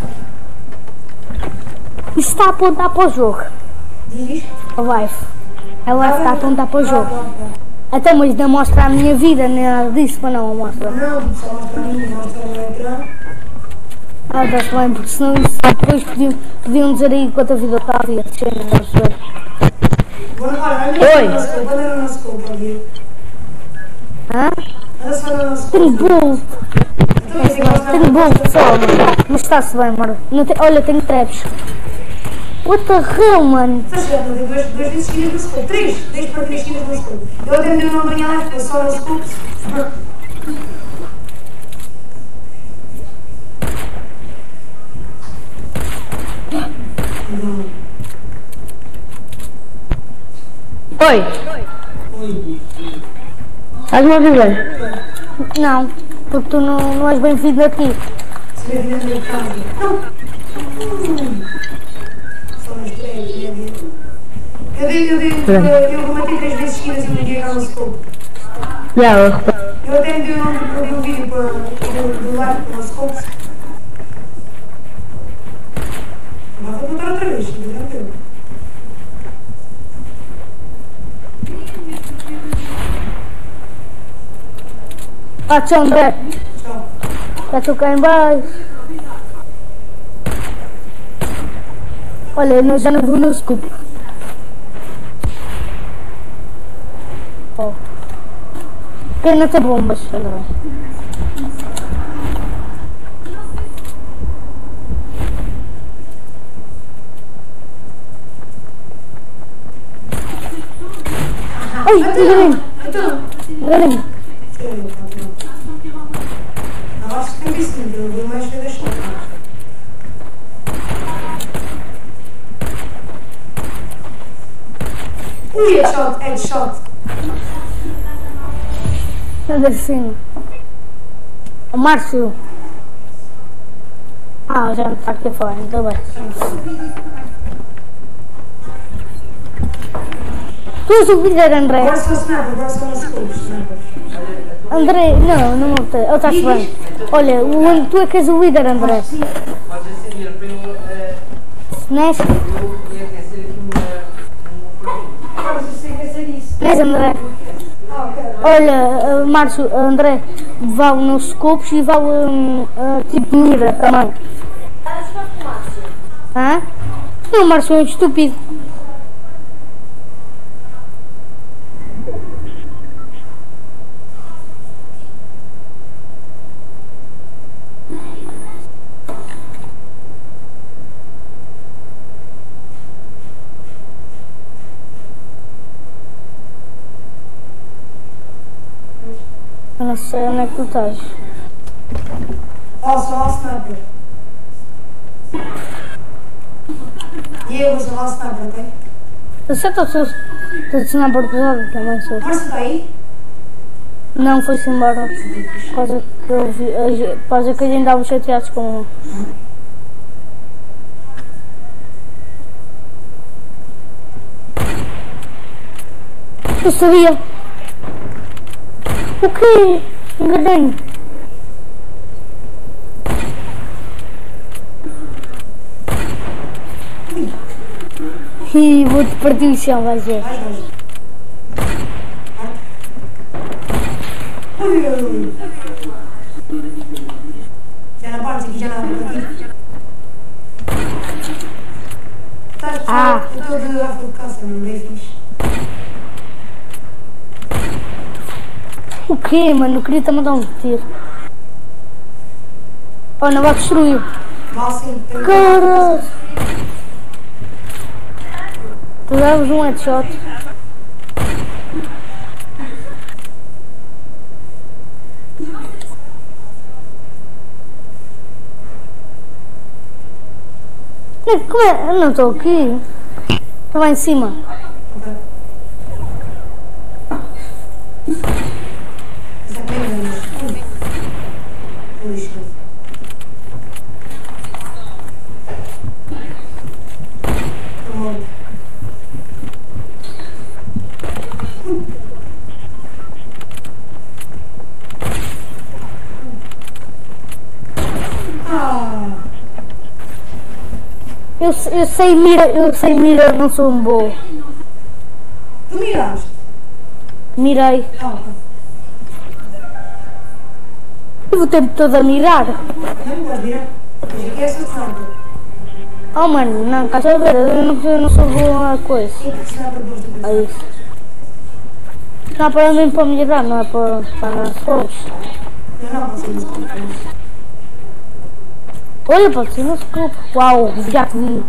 Isso está a apontar para o jogo. Diz? A live. A live está a apontar para o jogo. Até mas não mostra a minha vida, nem nada disso, mas não mostra. Não, só mostra a mim, mostra o ecrã. Ah, está-se bem, porque senão isso depois podiam, podiam dizer aí quanta vida eu estava e a descer, não posso ver. Vou agora, Oi. anda no nosso corpo, pode ir. Hã? Anda só no nosso Tenho corpo. bolo, tenho bolo pessoal, mas está-se bem, mano. Não tem, olha, tenho traps. What the hell, mano? Estás certo, não tem duas, duas vezes seguidas no scope. Três! Três para três seguidas no scope. Eu até me dei o nome da minha live, só no scope. Oi. Estás-me a ouvir? Não, porque tu não, não és bem-vindo aqui. Se vê dentro da casa. Não! Só nos três, né? Eu dei, eu dei, eu, eu rematei três vezes seguidas e me liguei cá no scope. Já, eu reparo. Eu até me dei o nome do, do vídeo para, do, do live para o scope. Agora vou contar outra vez, não é? Ah, tchau, André. Tchau. Já estou cá em baixo. Olha, eu já não vou no scoop. Oh. Pena ter bombas, André. Ai, enganei-me. Então, Enganei-me. eu acho que tem isso, eu vou mais ver as coisas. Ui, headshot, headshot. Nada assim. O Márcio. Ah, já não está aqui a falar, então bem. Tu és o líder, André. Agora sou sniper, agora sou nos clubes, sniper. André, não, não me ele está-se bem. Olha, o, tu é que és o líder, André. Pode acender para eu, eh, Nés? eu ia aquecer aqui uma, uma Agora eu sei que é ser isso. Nés, André. Ah, ok. Olha, uh, Márcio, André, vale nos scopes e vale um, uh, tipo mira também. Hã? Não, Márcio é um estúpido. Eu não sei onde é que tu estás. Ó, só o sniper. E eu vou salvar o sniper, ok? Eu sei que eu sou. Estou de sniper pesado também sou. Márcio está aí? Não, foi-se embora. Por causa que eu vi, por causa que a gente andava chateados com ele. Eu sabia. O quê? Enganei-me. Ih, vou-te partir o chão, vai ver. Já na parte aqui, já na parte. Ah. Eu estou de afro de casa, não é fixe. O quê, mano? Eu queria também dar um tiro. Oh, não vai destruir. Mal sim, tem que... Caralho! Tu davas um headshot. Não, como é? Eu não estou aqui. Estou lá em cima. Isso é bem grande. Lixo. Eu, eu sei mira, eu sei mira, não sou um bom. Tu miraste? Mirei. Ah, ok. Tive o tempo todo a mirar. Não vais virar? Mas aqui é essa sniper. Oh mano, não, cá a ver, eu não, eu não sou boa coisa. E que sniper gosto de É isso. Não é para mim para melhorar, não é para, para as pessoas. Eu não posso ir no Olha, pode ser no scope. Uau, já te vi.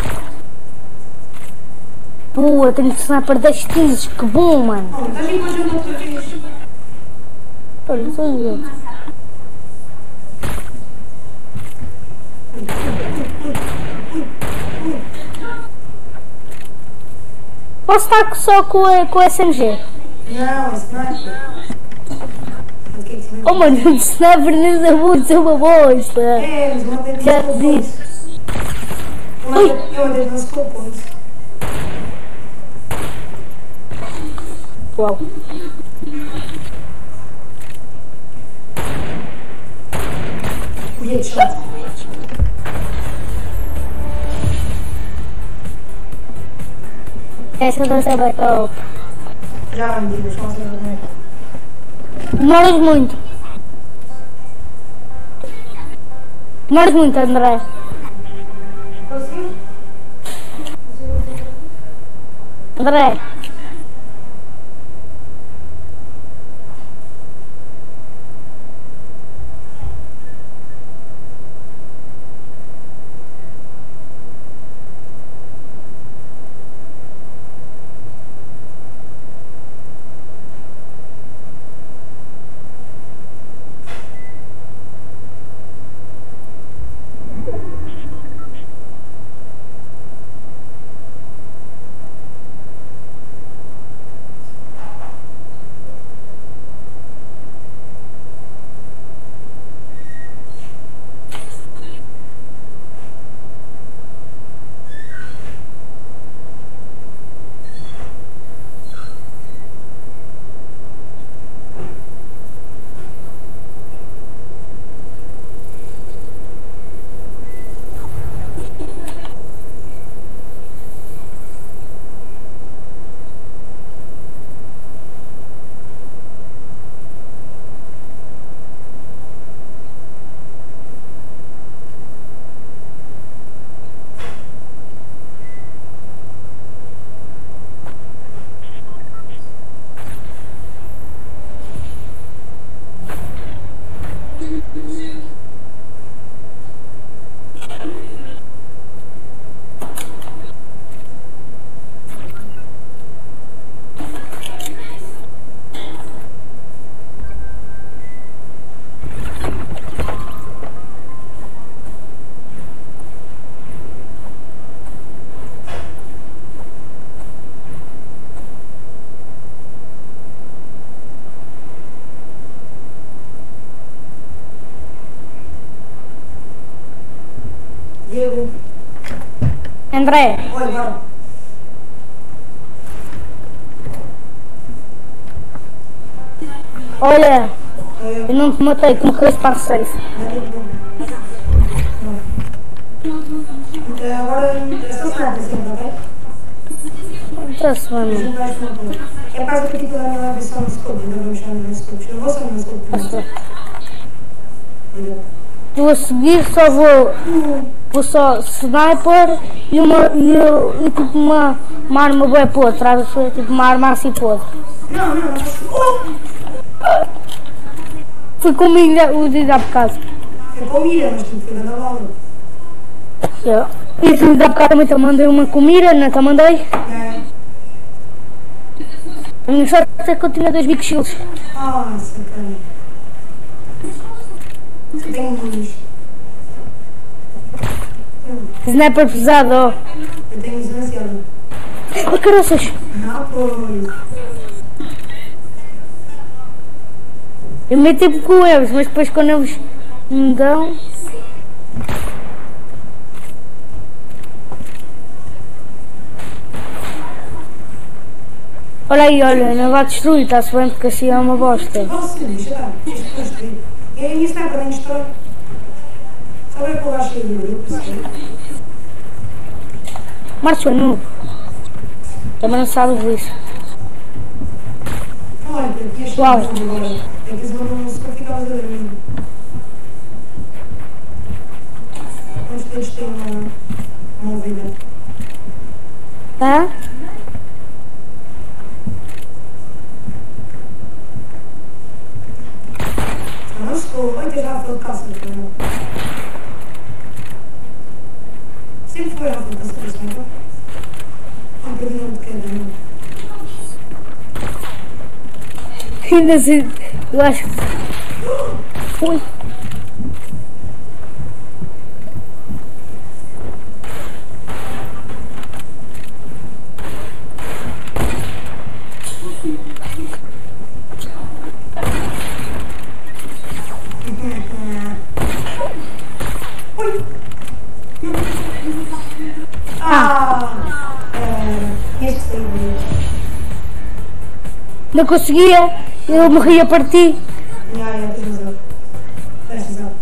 Pô, eu tenho que sniper dez tiros, que bom, mano. Oh, estás aí para jogar outra vez? Olha, isso aí, posso estar só com a, com a S M G? Não, é sniper. O que é que se Oh mano, o sniper não é muito, é uma bosta. É, mas não tem que Já ser te disse. Eu andei no scope points. Uau. O headshot. Essa dança vai top. Já andei, mas posso ver. Demoras muito. Demoras muito, André. Conseguiu? André. André, Oi, bora. olha, eu não te matei, tu morreste para a safe. Eh, Agora, esta semana tem sempre, ok? Está-se bem, mano. Não vais com uma coisa. É para que a título da minha live só no scope, então vamos chamar no scope. Eu vou só no scope. Eu a seguir só vou, vou só sniper e uma, e, eu- e tipo uma, uma arma bem podre, traz tipo uma arma assim podre. Não, não, não. Oh! Fui com milha o dia há bocado. Eu com mira, mas tipo, foi da bola. Eu- E se me há bocado também te mandei uma comida, não te mandei? É. A minha sorte é que eu tinha dois big shields. Ah, sacana. Eu tenho muitos. Sniper pesado, ó. Eu tenho demasiado. Oh, caroças! Não, pois. Eu meto tipo com eles, mas depois quando eles me dão... Olha aí, olha, não vai destruir, está-se bem porque assim é uma bosta. Posso deixa lá. Isto depois de. E aí está para mim destrói. Sabe que eu acho que eu percebi? Márcio é novo. Também não sabes disso. Olha, porque este Uau. é agora. É que se não se ficava a dormir. Mas todos têm uma, uma vida. Hã? Não estou. Ontem já foi de caça. Sempre foi a de caça, não é? Um bocadinho de cada um. Ainda assim, eu acho que... Ui. Ah! É, este foi o. Não conseguia, eu morri a partir. Já, já, tens razão. Tens razão.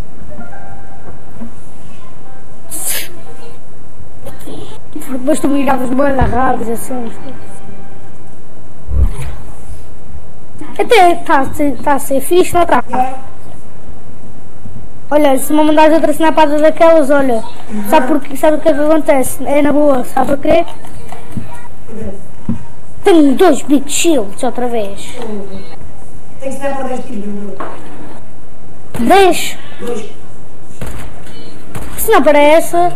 Depois tu miravas bem rápido, assim. Até está a ser, tá a ser fixe, não está? Já. Olha, se me mandares outra snapada daquelas, olha, sabe, porque, sabe o que é que acontece? É na boa, sabe o quê? Tenho dois big shields outra vez. Tem que se dar para dez tiros, não é? dez? Dois. Se não para essa.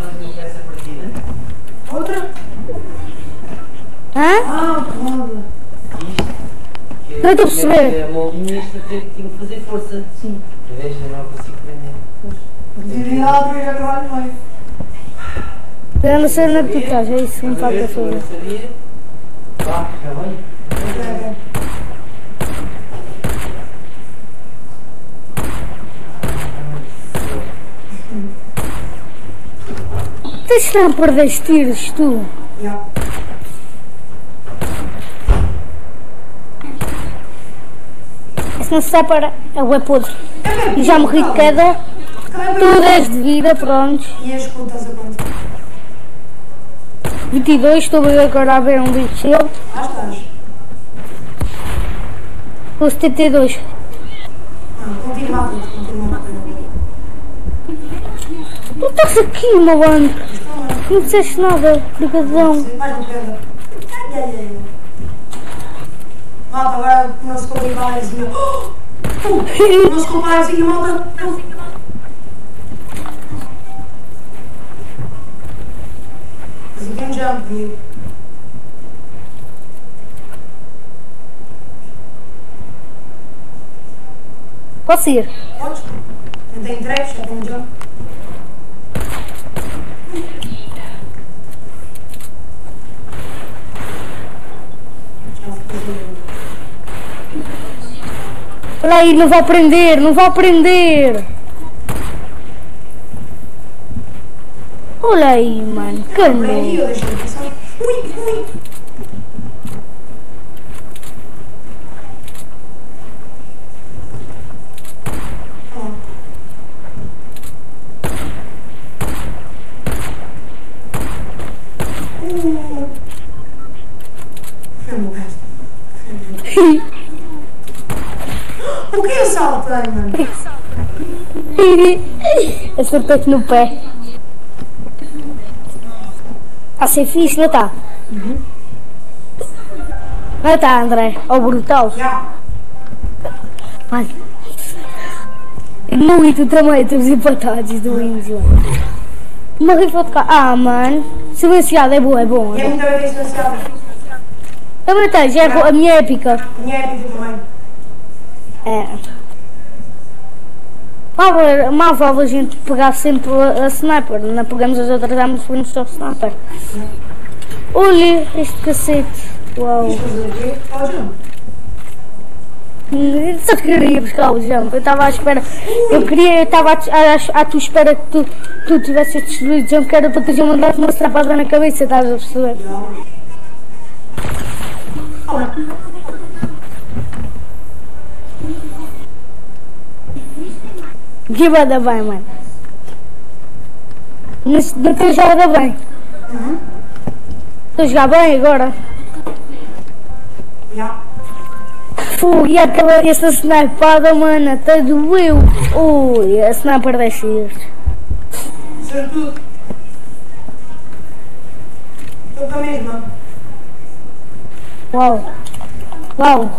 Outra? Hã? Ah, porra. Não estou a perceber. A molinha isto tinha que fazer força. Sim. Veja, não consigo prender. Atividade, eu já trabalho mais. Eu não sei onde é que tu estás, é isso que me falta fazer. Sabia? Vá, já vai. Ok, ok. Tens de não perder tiros, tu. Já. Se não se dá para. É o é podre. E já morri de queda. Tu dez de vida, pronto. E as contas a quanto? vinte e dois, estou agora a ver um big shield. Ah, estás. Com setenta e dois. Ah, continua a puto, continua a puto. Tu estás aqui, meu mano. Não disseste nada, brigadão. Mais uma pedra. Ai, ai, ai. Malta, agora não se compara assim. Oh! Não se compara assim, malta. Mas aqui é um jump, amigo. Posso ir? Podes? Não tem três, já tem um jump. Já foi. Olha aí, não vai prender, não vai prender. Olha aí, mano. Que Por nojo. aí eu deixei passar. Ui, ui. O que eu saltei, mano? Acertei-te no pé. Está a ser fixe, não está? Uhum. Não está, André? Ó, brutal. Já. Mano. No e tu também, estamos empatados do índio. Uma rifa de cá. Ah, mano. Silenciado é bom, é bom. É muita vez silenciado. Também tens, é a minha épica. Minha épica também. É. Mal, mal vale a gente pegar sempre a, a sniper, não pegamos as outras armas, fomos só sniper. Olha este cacete. Uau. Fazer o quê? Fala, João. Eu só queria buscar o jump. Eu estava à espera. Eu queria, eu estava à, à, à tua espera que tu, tu tivesses destruído o jump, que era para te mandar uma estrapada na cabeça, estás a perceber? Que bada bem, mano. Mas não estou a jogar bem. Uhum. Estou a jogar bem agora. Já. Fui, e aquela, essa snipada, mano, até doeu. Ui, a sniper desce isto. Ser tudo. Estou com a mesma. Uau. Uau.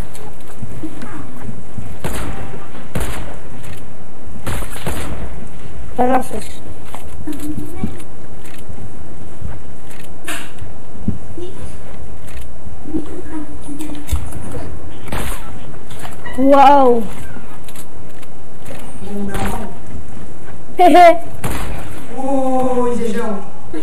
Graças. Uau. Hehe. Ui, Jejão.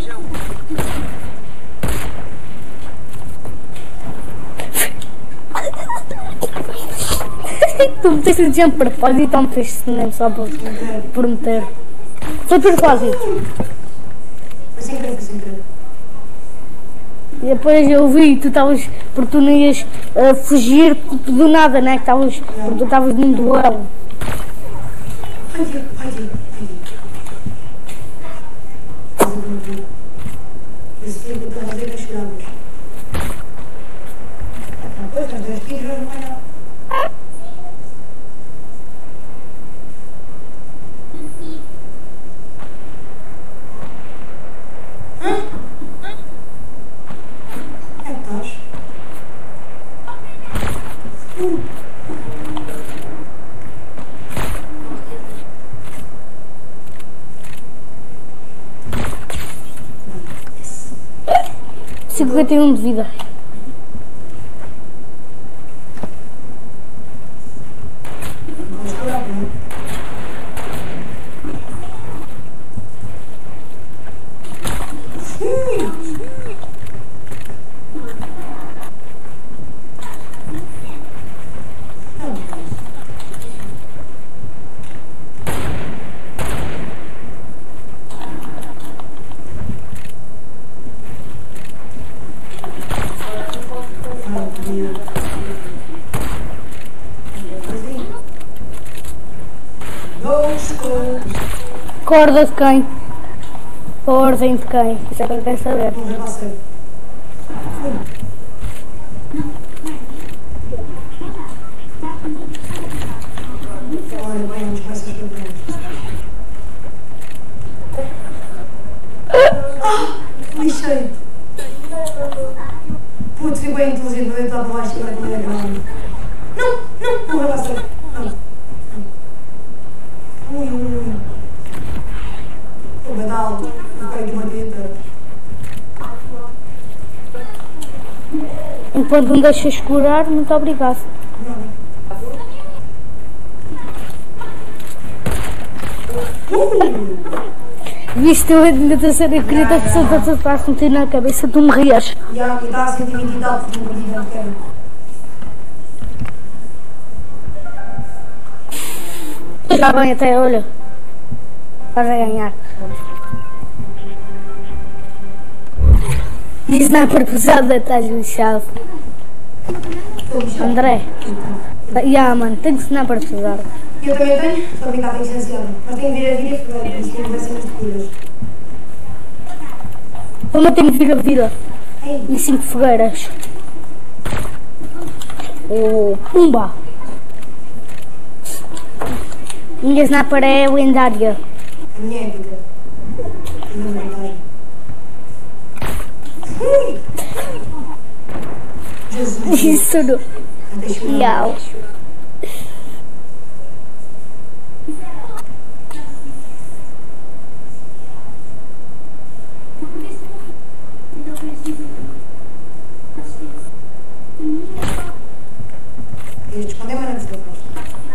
Tu meteste o jump para fora e então meteste nem só por, por meter. Foi por propósito. Foi sem querer, foi sem querer. E depois eu vi, tu estavas, porque tu não ias uh, fugir do nada, né? Que estavas, porque tu estavas num duelo. Vai, Diego, vai, Diego, vai, Diego. Esse tempo que eu fazer nas chamas. Depois, nas dez tiros, não vai dar. cinquenta e um de vida. Corda de quem? Ordem de quem? Isso é que eu quero saber. Não vai passar. Olha, bem, vamos começar as perguntas. Ah! Lixei! Putz, fui bem inteligente, vou deitar para baixo e agora também é grande. Não, não, não vai passar. Não. Ui, ui, ui. O pedal, o pai de uma teta. Enquanto me deixas curar, muito obrigado. Viste eu na terceira, eu queria ter que soltar tudo para sentir na cabeça, tu morrias. E a que está a sentir identidade porque não acredito não quero. Já bem até, olha. Estás a ganhar. Sniper pesado, estás lixado. André. Ya, mano, tenho sniper pesado. Eu também tenho, estou a brincar, tenho licenciado. Mas tenho que vir a vir a fogueira, por isso tem vacinas de curas. Como eu tenho vir a vida em cinco fogueiras. Oh, pumba! Minha sniper é lendária. A minha é épica. A minha é lendária. Ui! Jesus! Isso não. Miau. Eu esconder, mas não sei o que.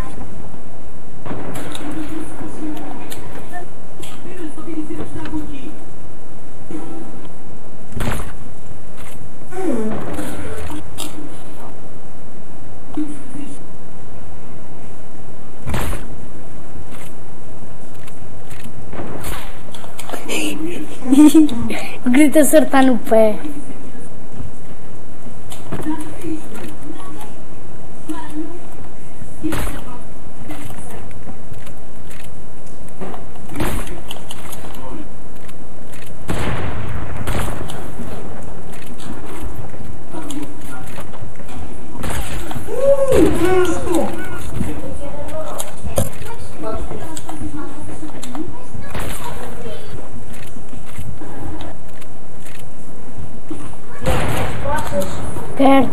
O grito acertar no pé. Quero.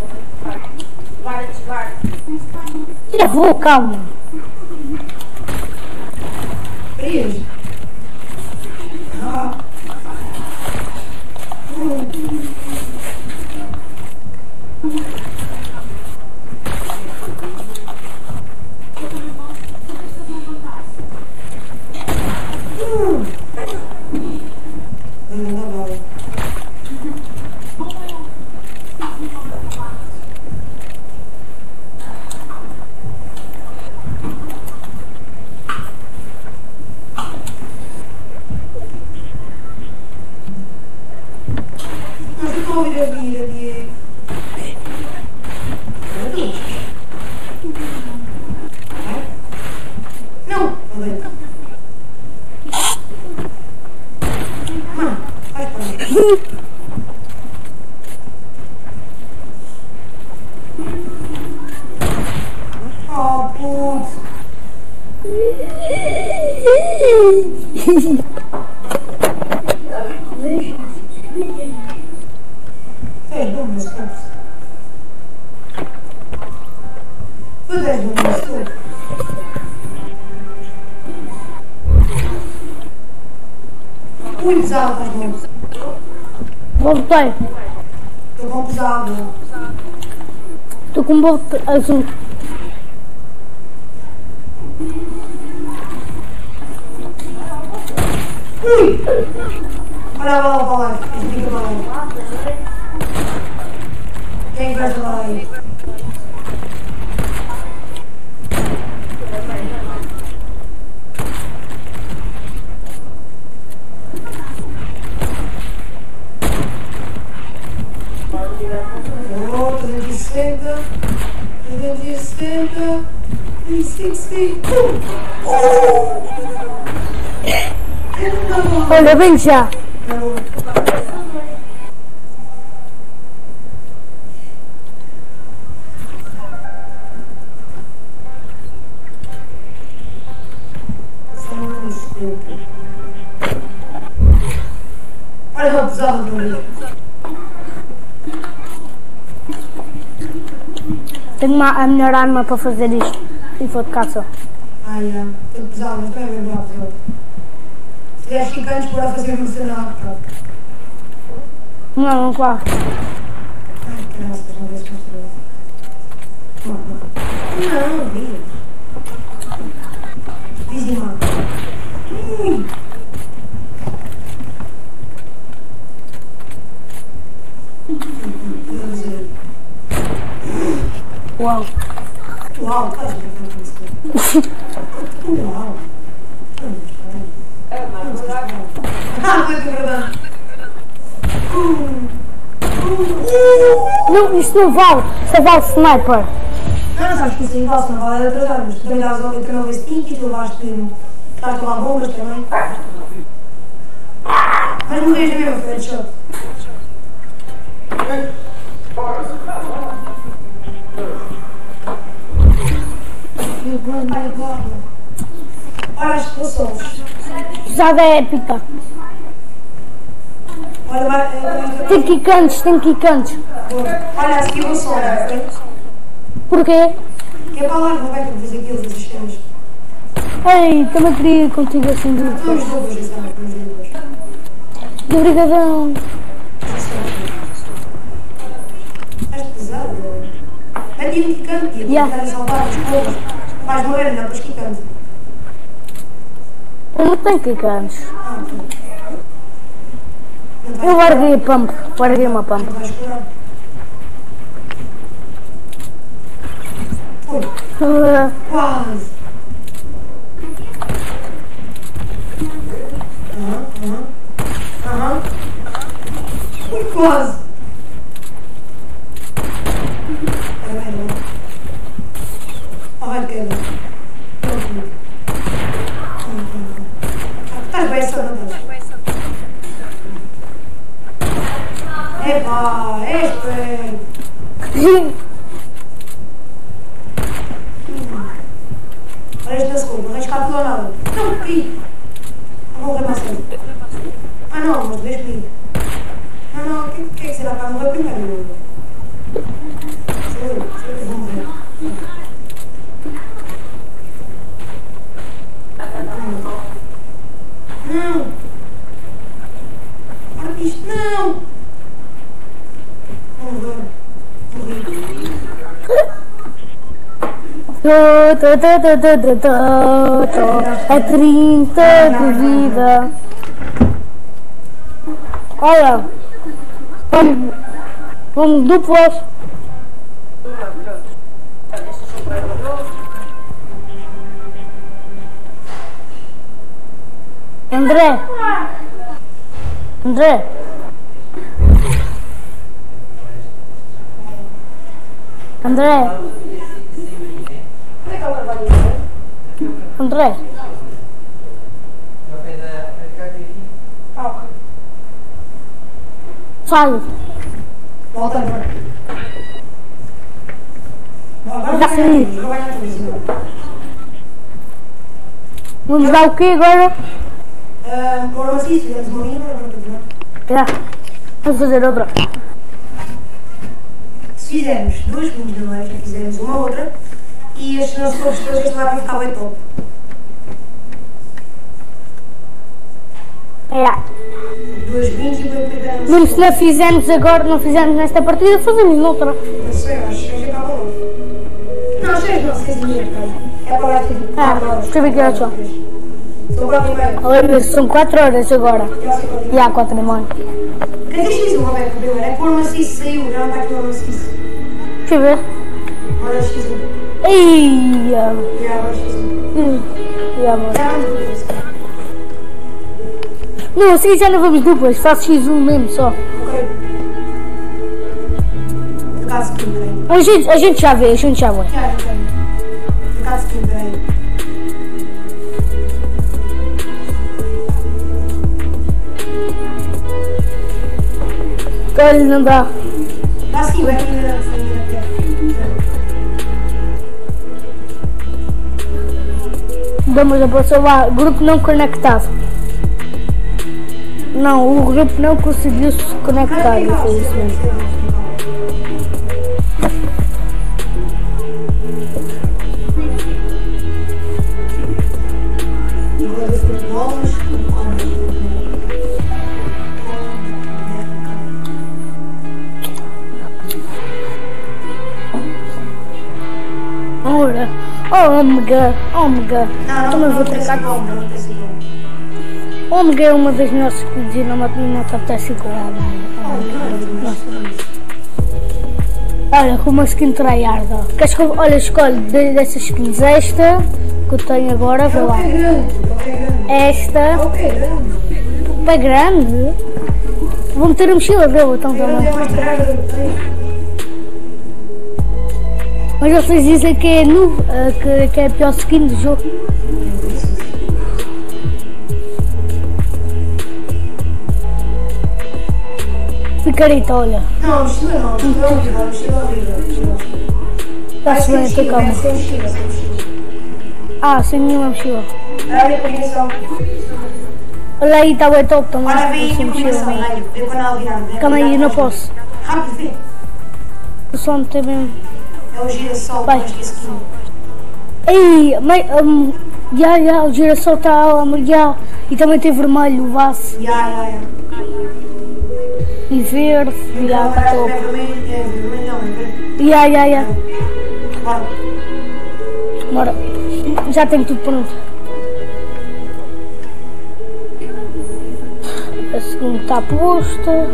Já vou, calma. Frias? Ah. Não, falei. Mano, vai para mim. Oh, putz. Ei, não, meus caras. Tu és bom, mas tu. Muito pesado, estás bom. Voltei. Estou com pesado. Estou com um bolo azul. Ui! Olha a bola para lá. Fica para lá. Quem é que vai para aí? Oh, trezentos e sessenta, trezentos e setenta, trezentos e sessenta. Olha, vem já. Olha o pesado do livro. Tenho uma, a melhor arma para fazer isto. E vou de caça. Ah, já. Tenho pesado, mas também é bem pesado. Se tiveres ficantes, bora fazer a mercenário. Não, não claro. Ai, graças, não deixes construir. Não, não, diz. Diz, irmão. Ui. Uau. Uau, faz o que Uau. Ah, não é verdade. Não, isso não vale. Só vale sniper. Não, não sabes que isso é igual, se não vale outras armas. Tu também davas ao canal esse pique e tu levaste. Estás a lá bombas também. Mas morres na mesma, foi headshot. Olha as explosões. Usada é épica. Olha, vai. Tem quicantes, tem quicantes. Olha as explosões. Porquê? Que é para lá, não vai para fazer aquilo dos sistemas. Ei, também queria ir contigo assim de Vamos duplas, então, vamos duplas. de brigadão. Estás pesado. Mete um quicante e Yeah. tentar salvar os povos. Vais morrer, não, depois quicante. Eu não tenho quicantes. Ah, ok. Não vais Eu larguei a pump. Larguei uma pump. Não vais curar. Ui, Uh, quase. Aham, aham. Aham. Ui, quase. Vai, vai, vai. Ah, vai, queda. Pronto. Estás bem, só não estás. Epá, é esperto. Olha este da segunda, não arriscar tudo ou nada. Não, caí. Não vou morrer mais cedo. Ah não, mas deixa comigo. Não, não, o que, que é que será que vai morrer primeiro? Seguro, seguro que vou morrer. Não! Olha isto, não! Vou morrer. Morri. tô, tô, tô, tô, tô, tô, tô. É trinta de vida. Olha. Vamos, vamos duplas. André. André. André. Onde é que ela vai André. Ah, ok. Sai. Volta agora. Agora Já vai saí. na vai na televisão. Vamos dar o quê agora? Ah, agora assim, fizemos uma linha, agora continuar. Já. Vamos fazer outra. Se fizermos duas segundos de noite, fizermos uma outra, e este não se for depois, este lá vai ficar bem top. É. Duas vinte e depois pegamos. Mesmo se não fizermos agora, não fizermos nesta partida, fazemos noutra. Não sei, acho que já acaba logo. Não, seis não, seis e meia, cara. É para lá ter tipo Ah, quatro horas. deixa eu ver que horas são. São quatro e meia. Olha, são quatro horas agora. Eu acho que é quatro e E meia. há quatro e meia. Cadê que X um, Roberto, primeiro? É pôr maciço, saiu, já não está aqui o maciço. Deixa eu ver. Olha X um. Ei! Já, agora X um. Hum, já, mano. Já não vou fazer. Não, assim já não vamos duplas, faço X um mesmo só. Ok. De caso que peraí. A gente, a gente já vê, a gente já vê. Já, já tenho. De caso que peraí. Olha, não dá. Dá sim, vai aqui ainda Vamos a passar lá, grupo não conectado. Não, o grupo não conseguiu se conectar, foi isso mesmo. Ora, Ômega, Ômega, Não, também não, vou não tem trocar. igual, não tem igual. Ômega é uma das nossas skins e não me não acontece igual. Olha, com uma skin tryhard. ó. Queres que eu- Olha, escolhe de- dessas skins esta que eu tenho agora, vê lá. É grande, é grande. Esta, É grande. é grande. Vou meter a mochila dele então Eu não também. tenho mais trabalho. Mas vocês dizem que é, nu, eh, que, que é a pior skin do jogo. Picareta, olha. Não, mochila não. Mochila horrível. Mochila horrível. Está-se bem, estou calma. Sem mochila, sem mochila. Ah, sem nenhuma mochila. Olha a combinação. Olha aí, está bem top também. Olha, vem aí a sem combinação. mochila. Olha, vem para não virar. Calma aí, eu não posso. Rápido, vem. Eu só meter bem. É o girassol. Vai. Mas que skin. Ei, mas, um, já, já, o girassol está amarelo e também tem vermelho, o vaso. Ya, ya, ya. E verde, já, está Agora top. é vermelho. É vermelho, não, é verde. Já, já, já. Bora. Bora. Já tenho tudo pronto. A segunda está posta.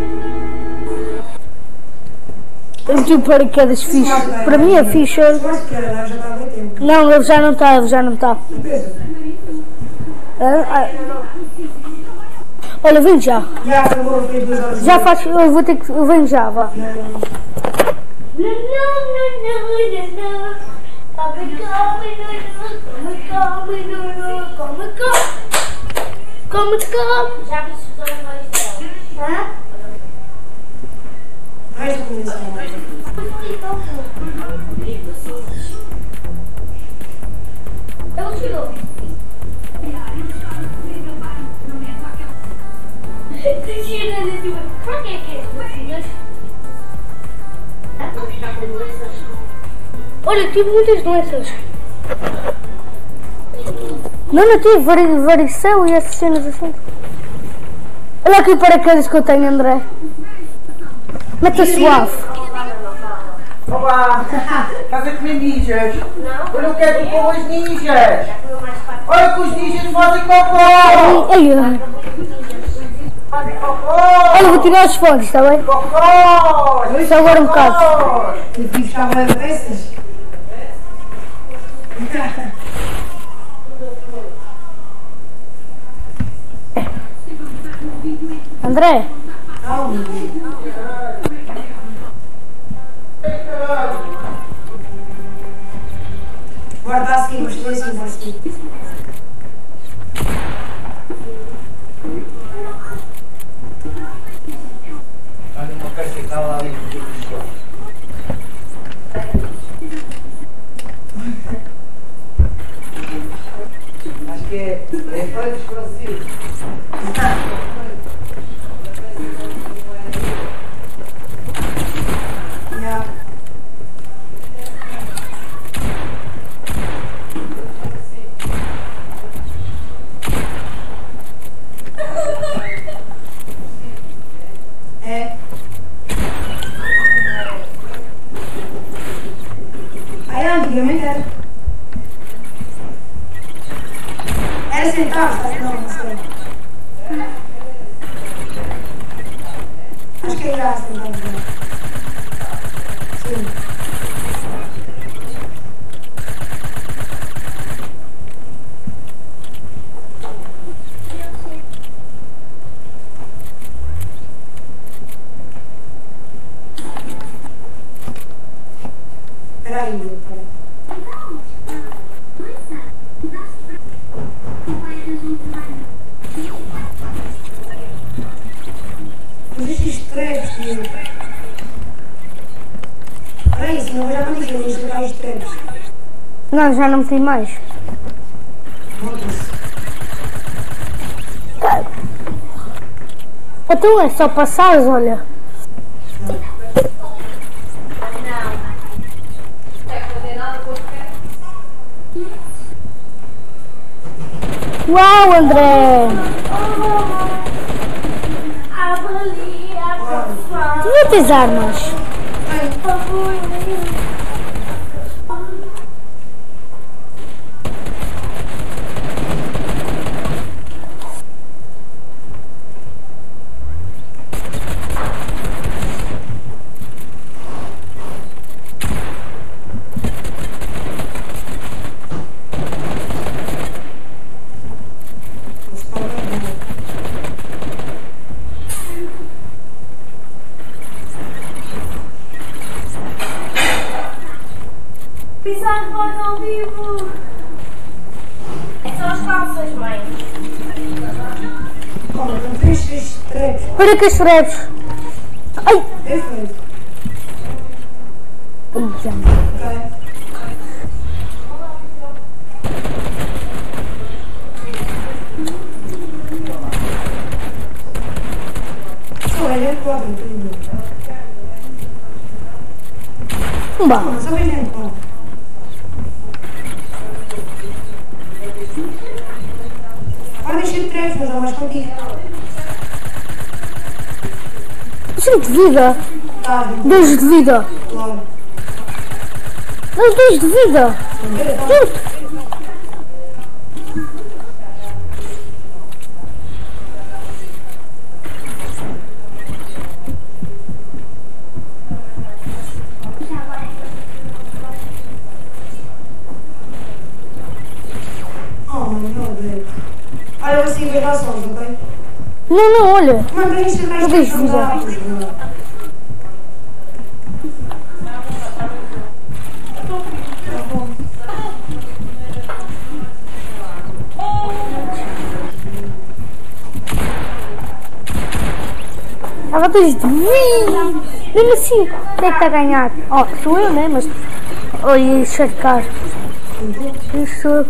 Tenho tudo para paraquedas fixe. Para mim é fixe. Mas que era, já está há muito tempo. Não, ele já não está, ele já não está. Ah, ah. Olha, vem já. Já acabou, fez duas horas. Já faz, eu vou ter que, eu venho já, vá. Come, come. Já vi os dois mais dela. Hã? Vai esta combinação. Ele tirou. Por que que é? Olha, tive muitas doenças. Não, não tive vari- varicela e essas cenas assim. Olha aqui o paraquedas que eu tenho, André. Meta suave. Olá! Estás a comer ninjas? Não. Eu não quero que comam os ninjas! Olha que os ninjas fazem cocó! Ai, ai. Fazem cocó! Olha, vou tirar os fones, está bem? Cocó! Só agora um bocado. Eu tive que buscar uma dessas. André, Calma. Bora dar a seguir, vamos fazer assim, bora seguir. Olha uma caixa que está lá ali. Acho que é, é Freitas Brasil. Já. É. Aí antigamente era. Era sentado, tá? Não, não sei. Acho que era sentado. Sim. Espera aí, peraí. Mas estes trapos, tio. Peraí, senão eu já não digo, vamos jogar os trapos. não, já não meti mais. Volta-se. Então é só passares, olha. Uau, André! Tu não tens armas? está fora ao vivo. É só as calças, mãe. Olha, não fez três três. Olha que escreves. Ai! Perfeito. Ai, já. Ok. Só é dentro do abrigo, primeiro. Bah. Não, só vem dentro, pá. Ah, deixei de três, mas não mais contigo. cinco de vida. Tá, dois de vida. claro. Não, dois de vida. Tudo. Oh, meu Deus. Olha, eu vou seguir as ações, ok? Não, não, olha. Mano, para isto é Eu vejo vida. Ela dois de vida. Mesmo assim, quem é que está a ganhar? Ó, oh, sou eu, né? Mas. Olha, encharcar. Isso.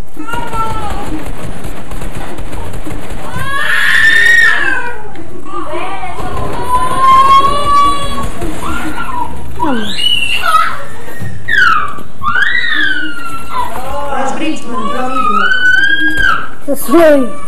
Os gritos, mano, para o livro. Eu sei.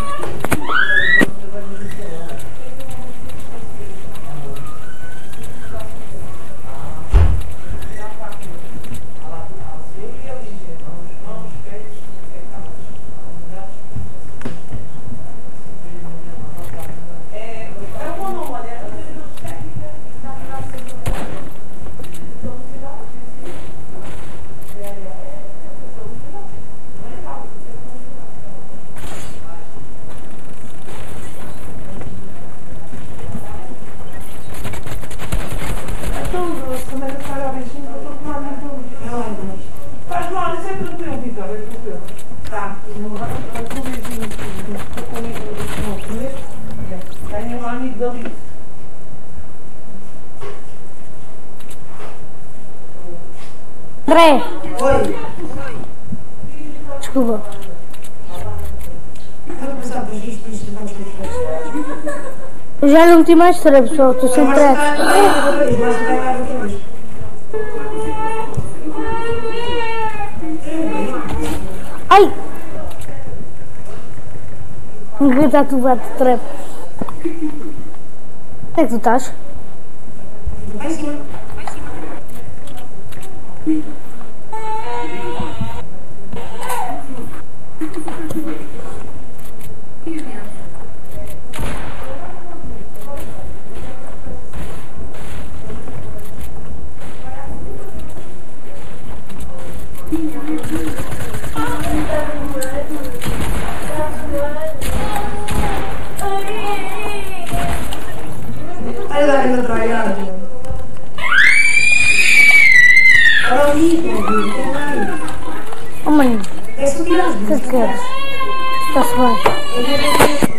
Faz mal, isso é tranquilo, Vitor, é tranquilo. Tá, tenho um amigo dali. André, Oi. desculpa. Vou começar por isto, por isto, vamos ver. Eu já não meti mais história, pessoal. Estou sem Mas pressa. vai outra vez, mas vai mais outra vez. Ai! Ninguém está tudo lá de trap. Onde é que tu estás? Vai sim. Olha lá, ainda trabalhar. Olha o livro, caralho. Oh, mãe, É subir as o que é que queres? Está-se bem.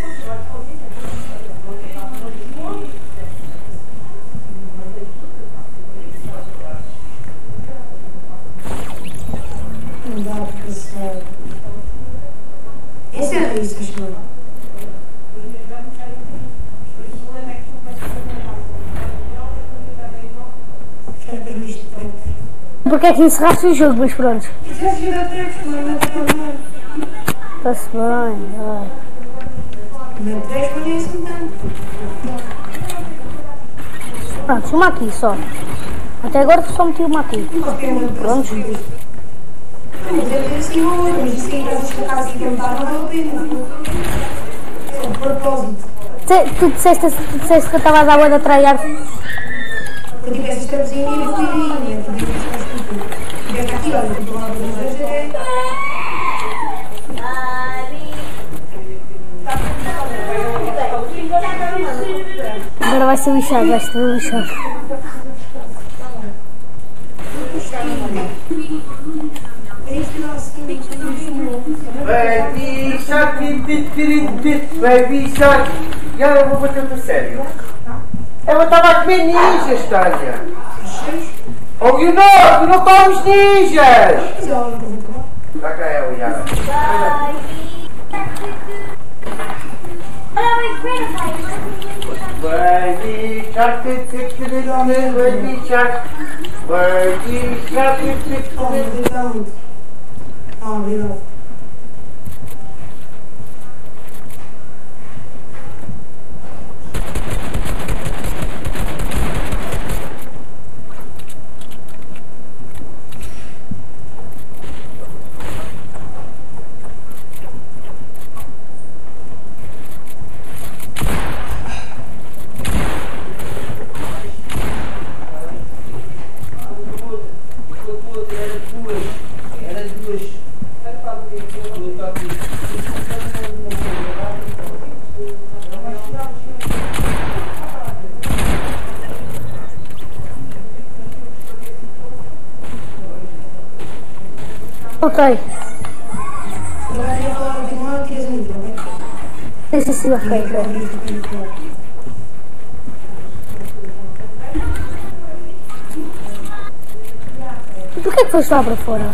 Não dá para passar. Esse era isso, cachorro. Porque é que encerraste o jogo, mas pronto. Já fiz a três, mas não está mal. Está-se bem. Vai. Não três, mas nem assim tanto. Pronto, uma aqui só. Até agora só meti uma aqui. Pronto. Mas eu tenho assim uma outra, mas isso que em casa esta casa que eu não estava, não vale a pena. É de propósito. Tu, tu, disseste, tu disseste que eu estava a dar água de atraiar. Eu tivesse esta cozinha e eu fui aí, eu podia ter mais tudo. Tivesse aqui, olha, eu estou lá para os dois, é. Agora vai ser lixado, vai ser lixado. Baby Shark, Baby Shark. E agora eu vou bater-te a sério. Ela estava a comer ninjas, Tânia. Oh, Leonor, tu não comes ninjas! Está cá ela, Yara. Baby Shark, Baby Shark, Baby Shark. Ah, obrigado. Ok. Agora eu vou continuar que és um bom. Sim, sim, sim, ok, ok. Por que que foste lá para fora?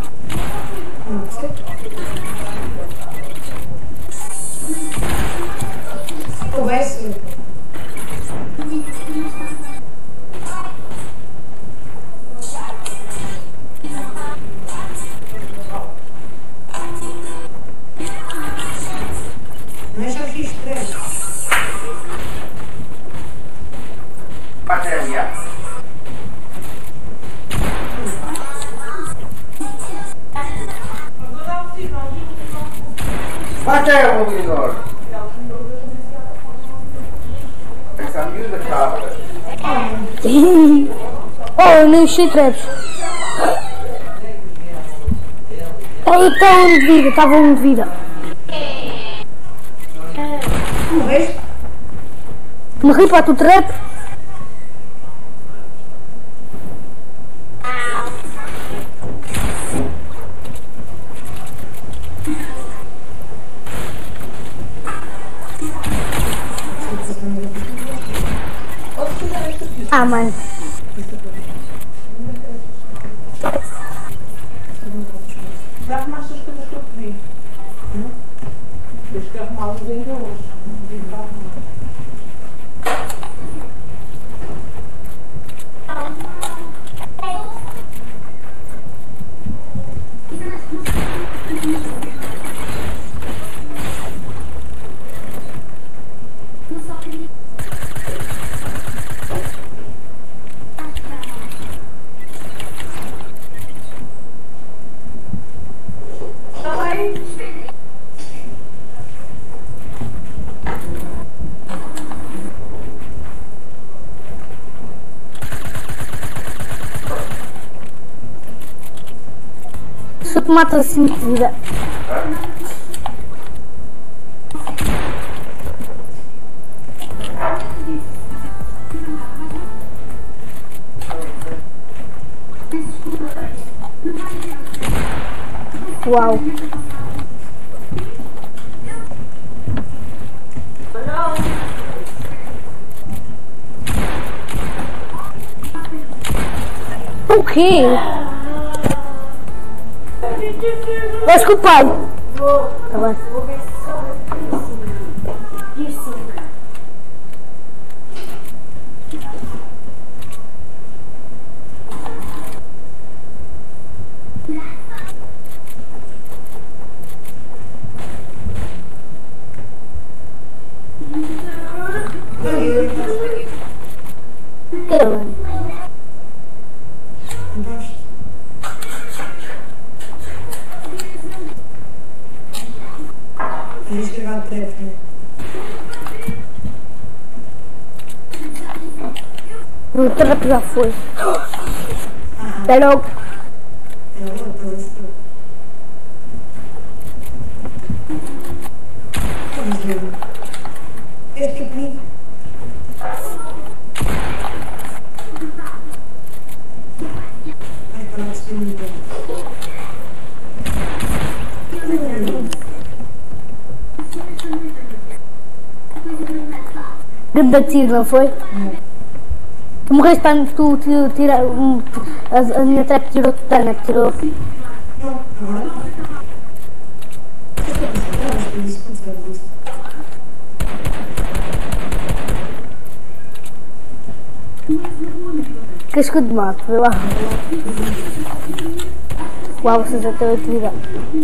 Conversa. Não é só X três. Bate ela, Yara. Bate ela, Leonor. Essa miúda cabra. Oh, nem enchi traps. Aí está um de vida, estava um de vida. Morreste? Morri para tu trap. Ah, mano. Já arrumaste as coisas que eu pedi? Hum? Tens que arrumá-las ainda hoje. Não digo para arrumar. Só te mata assim de vida. Uau. O quê? Vais com o pai. Tá bem. Caramba. Tens que chegar perto, né? O trap já foi. Até logo. É logo, para isso. Vamos ver. Este aqui. Vai para o segundo. Grande tiro, não foi? Tu morreste para tu tirar. Um, a, a minha trap tirou tutana, tirou. Casco de mato, vê lá. Uau, vocês até a atividade.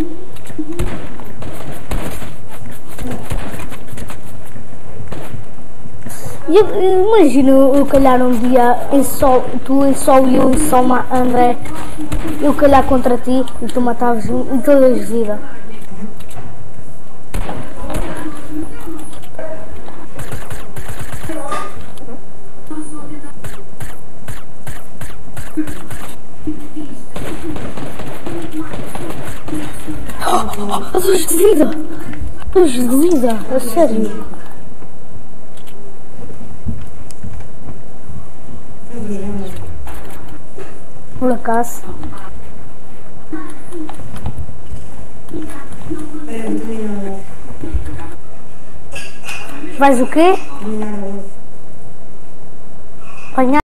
E imagina eu calhar um dia em sol, tu em sol e eu em sol, André, eu calhar contra ti e tu matavas em todas as vidas. Azuis de vida! Azuis de vida! A sério! Por acaso. Vais o quê? Apanhar.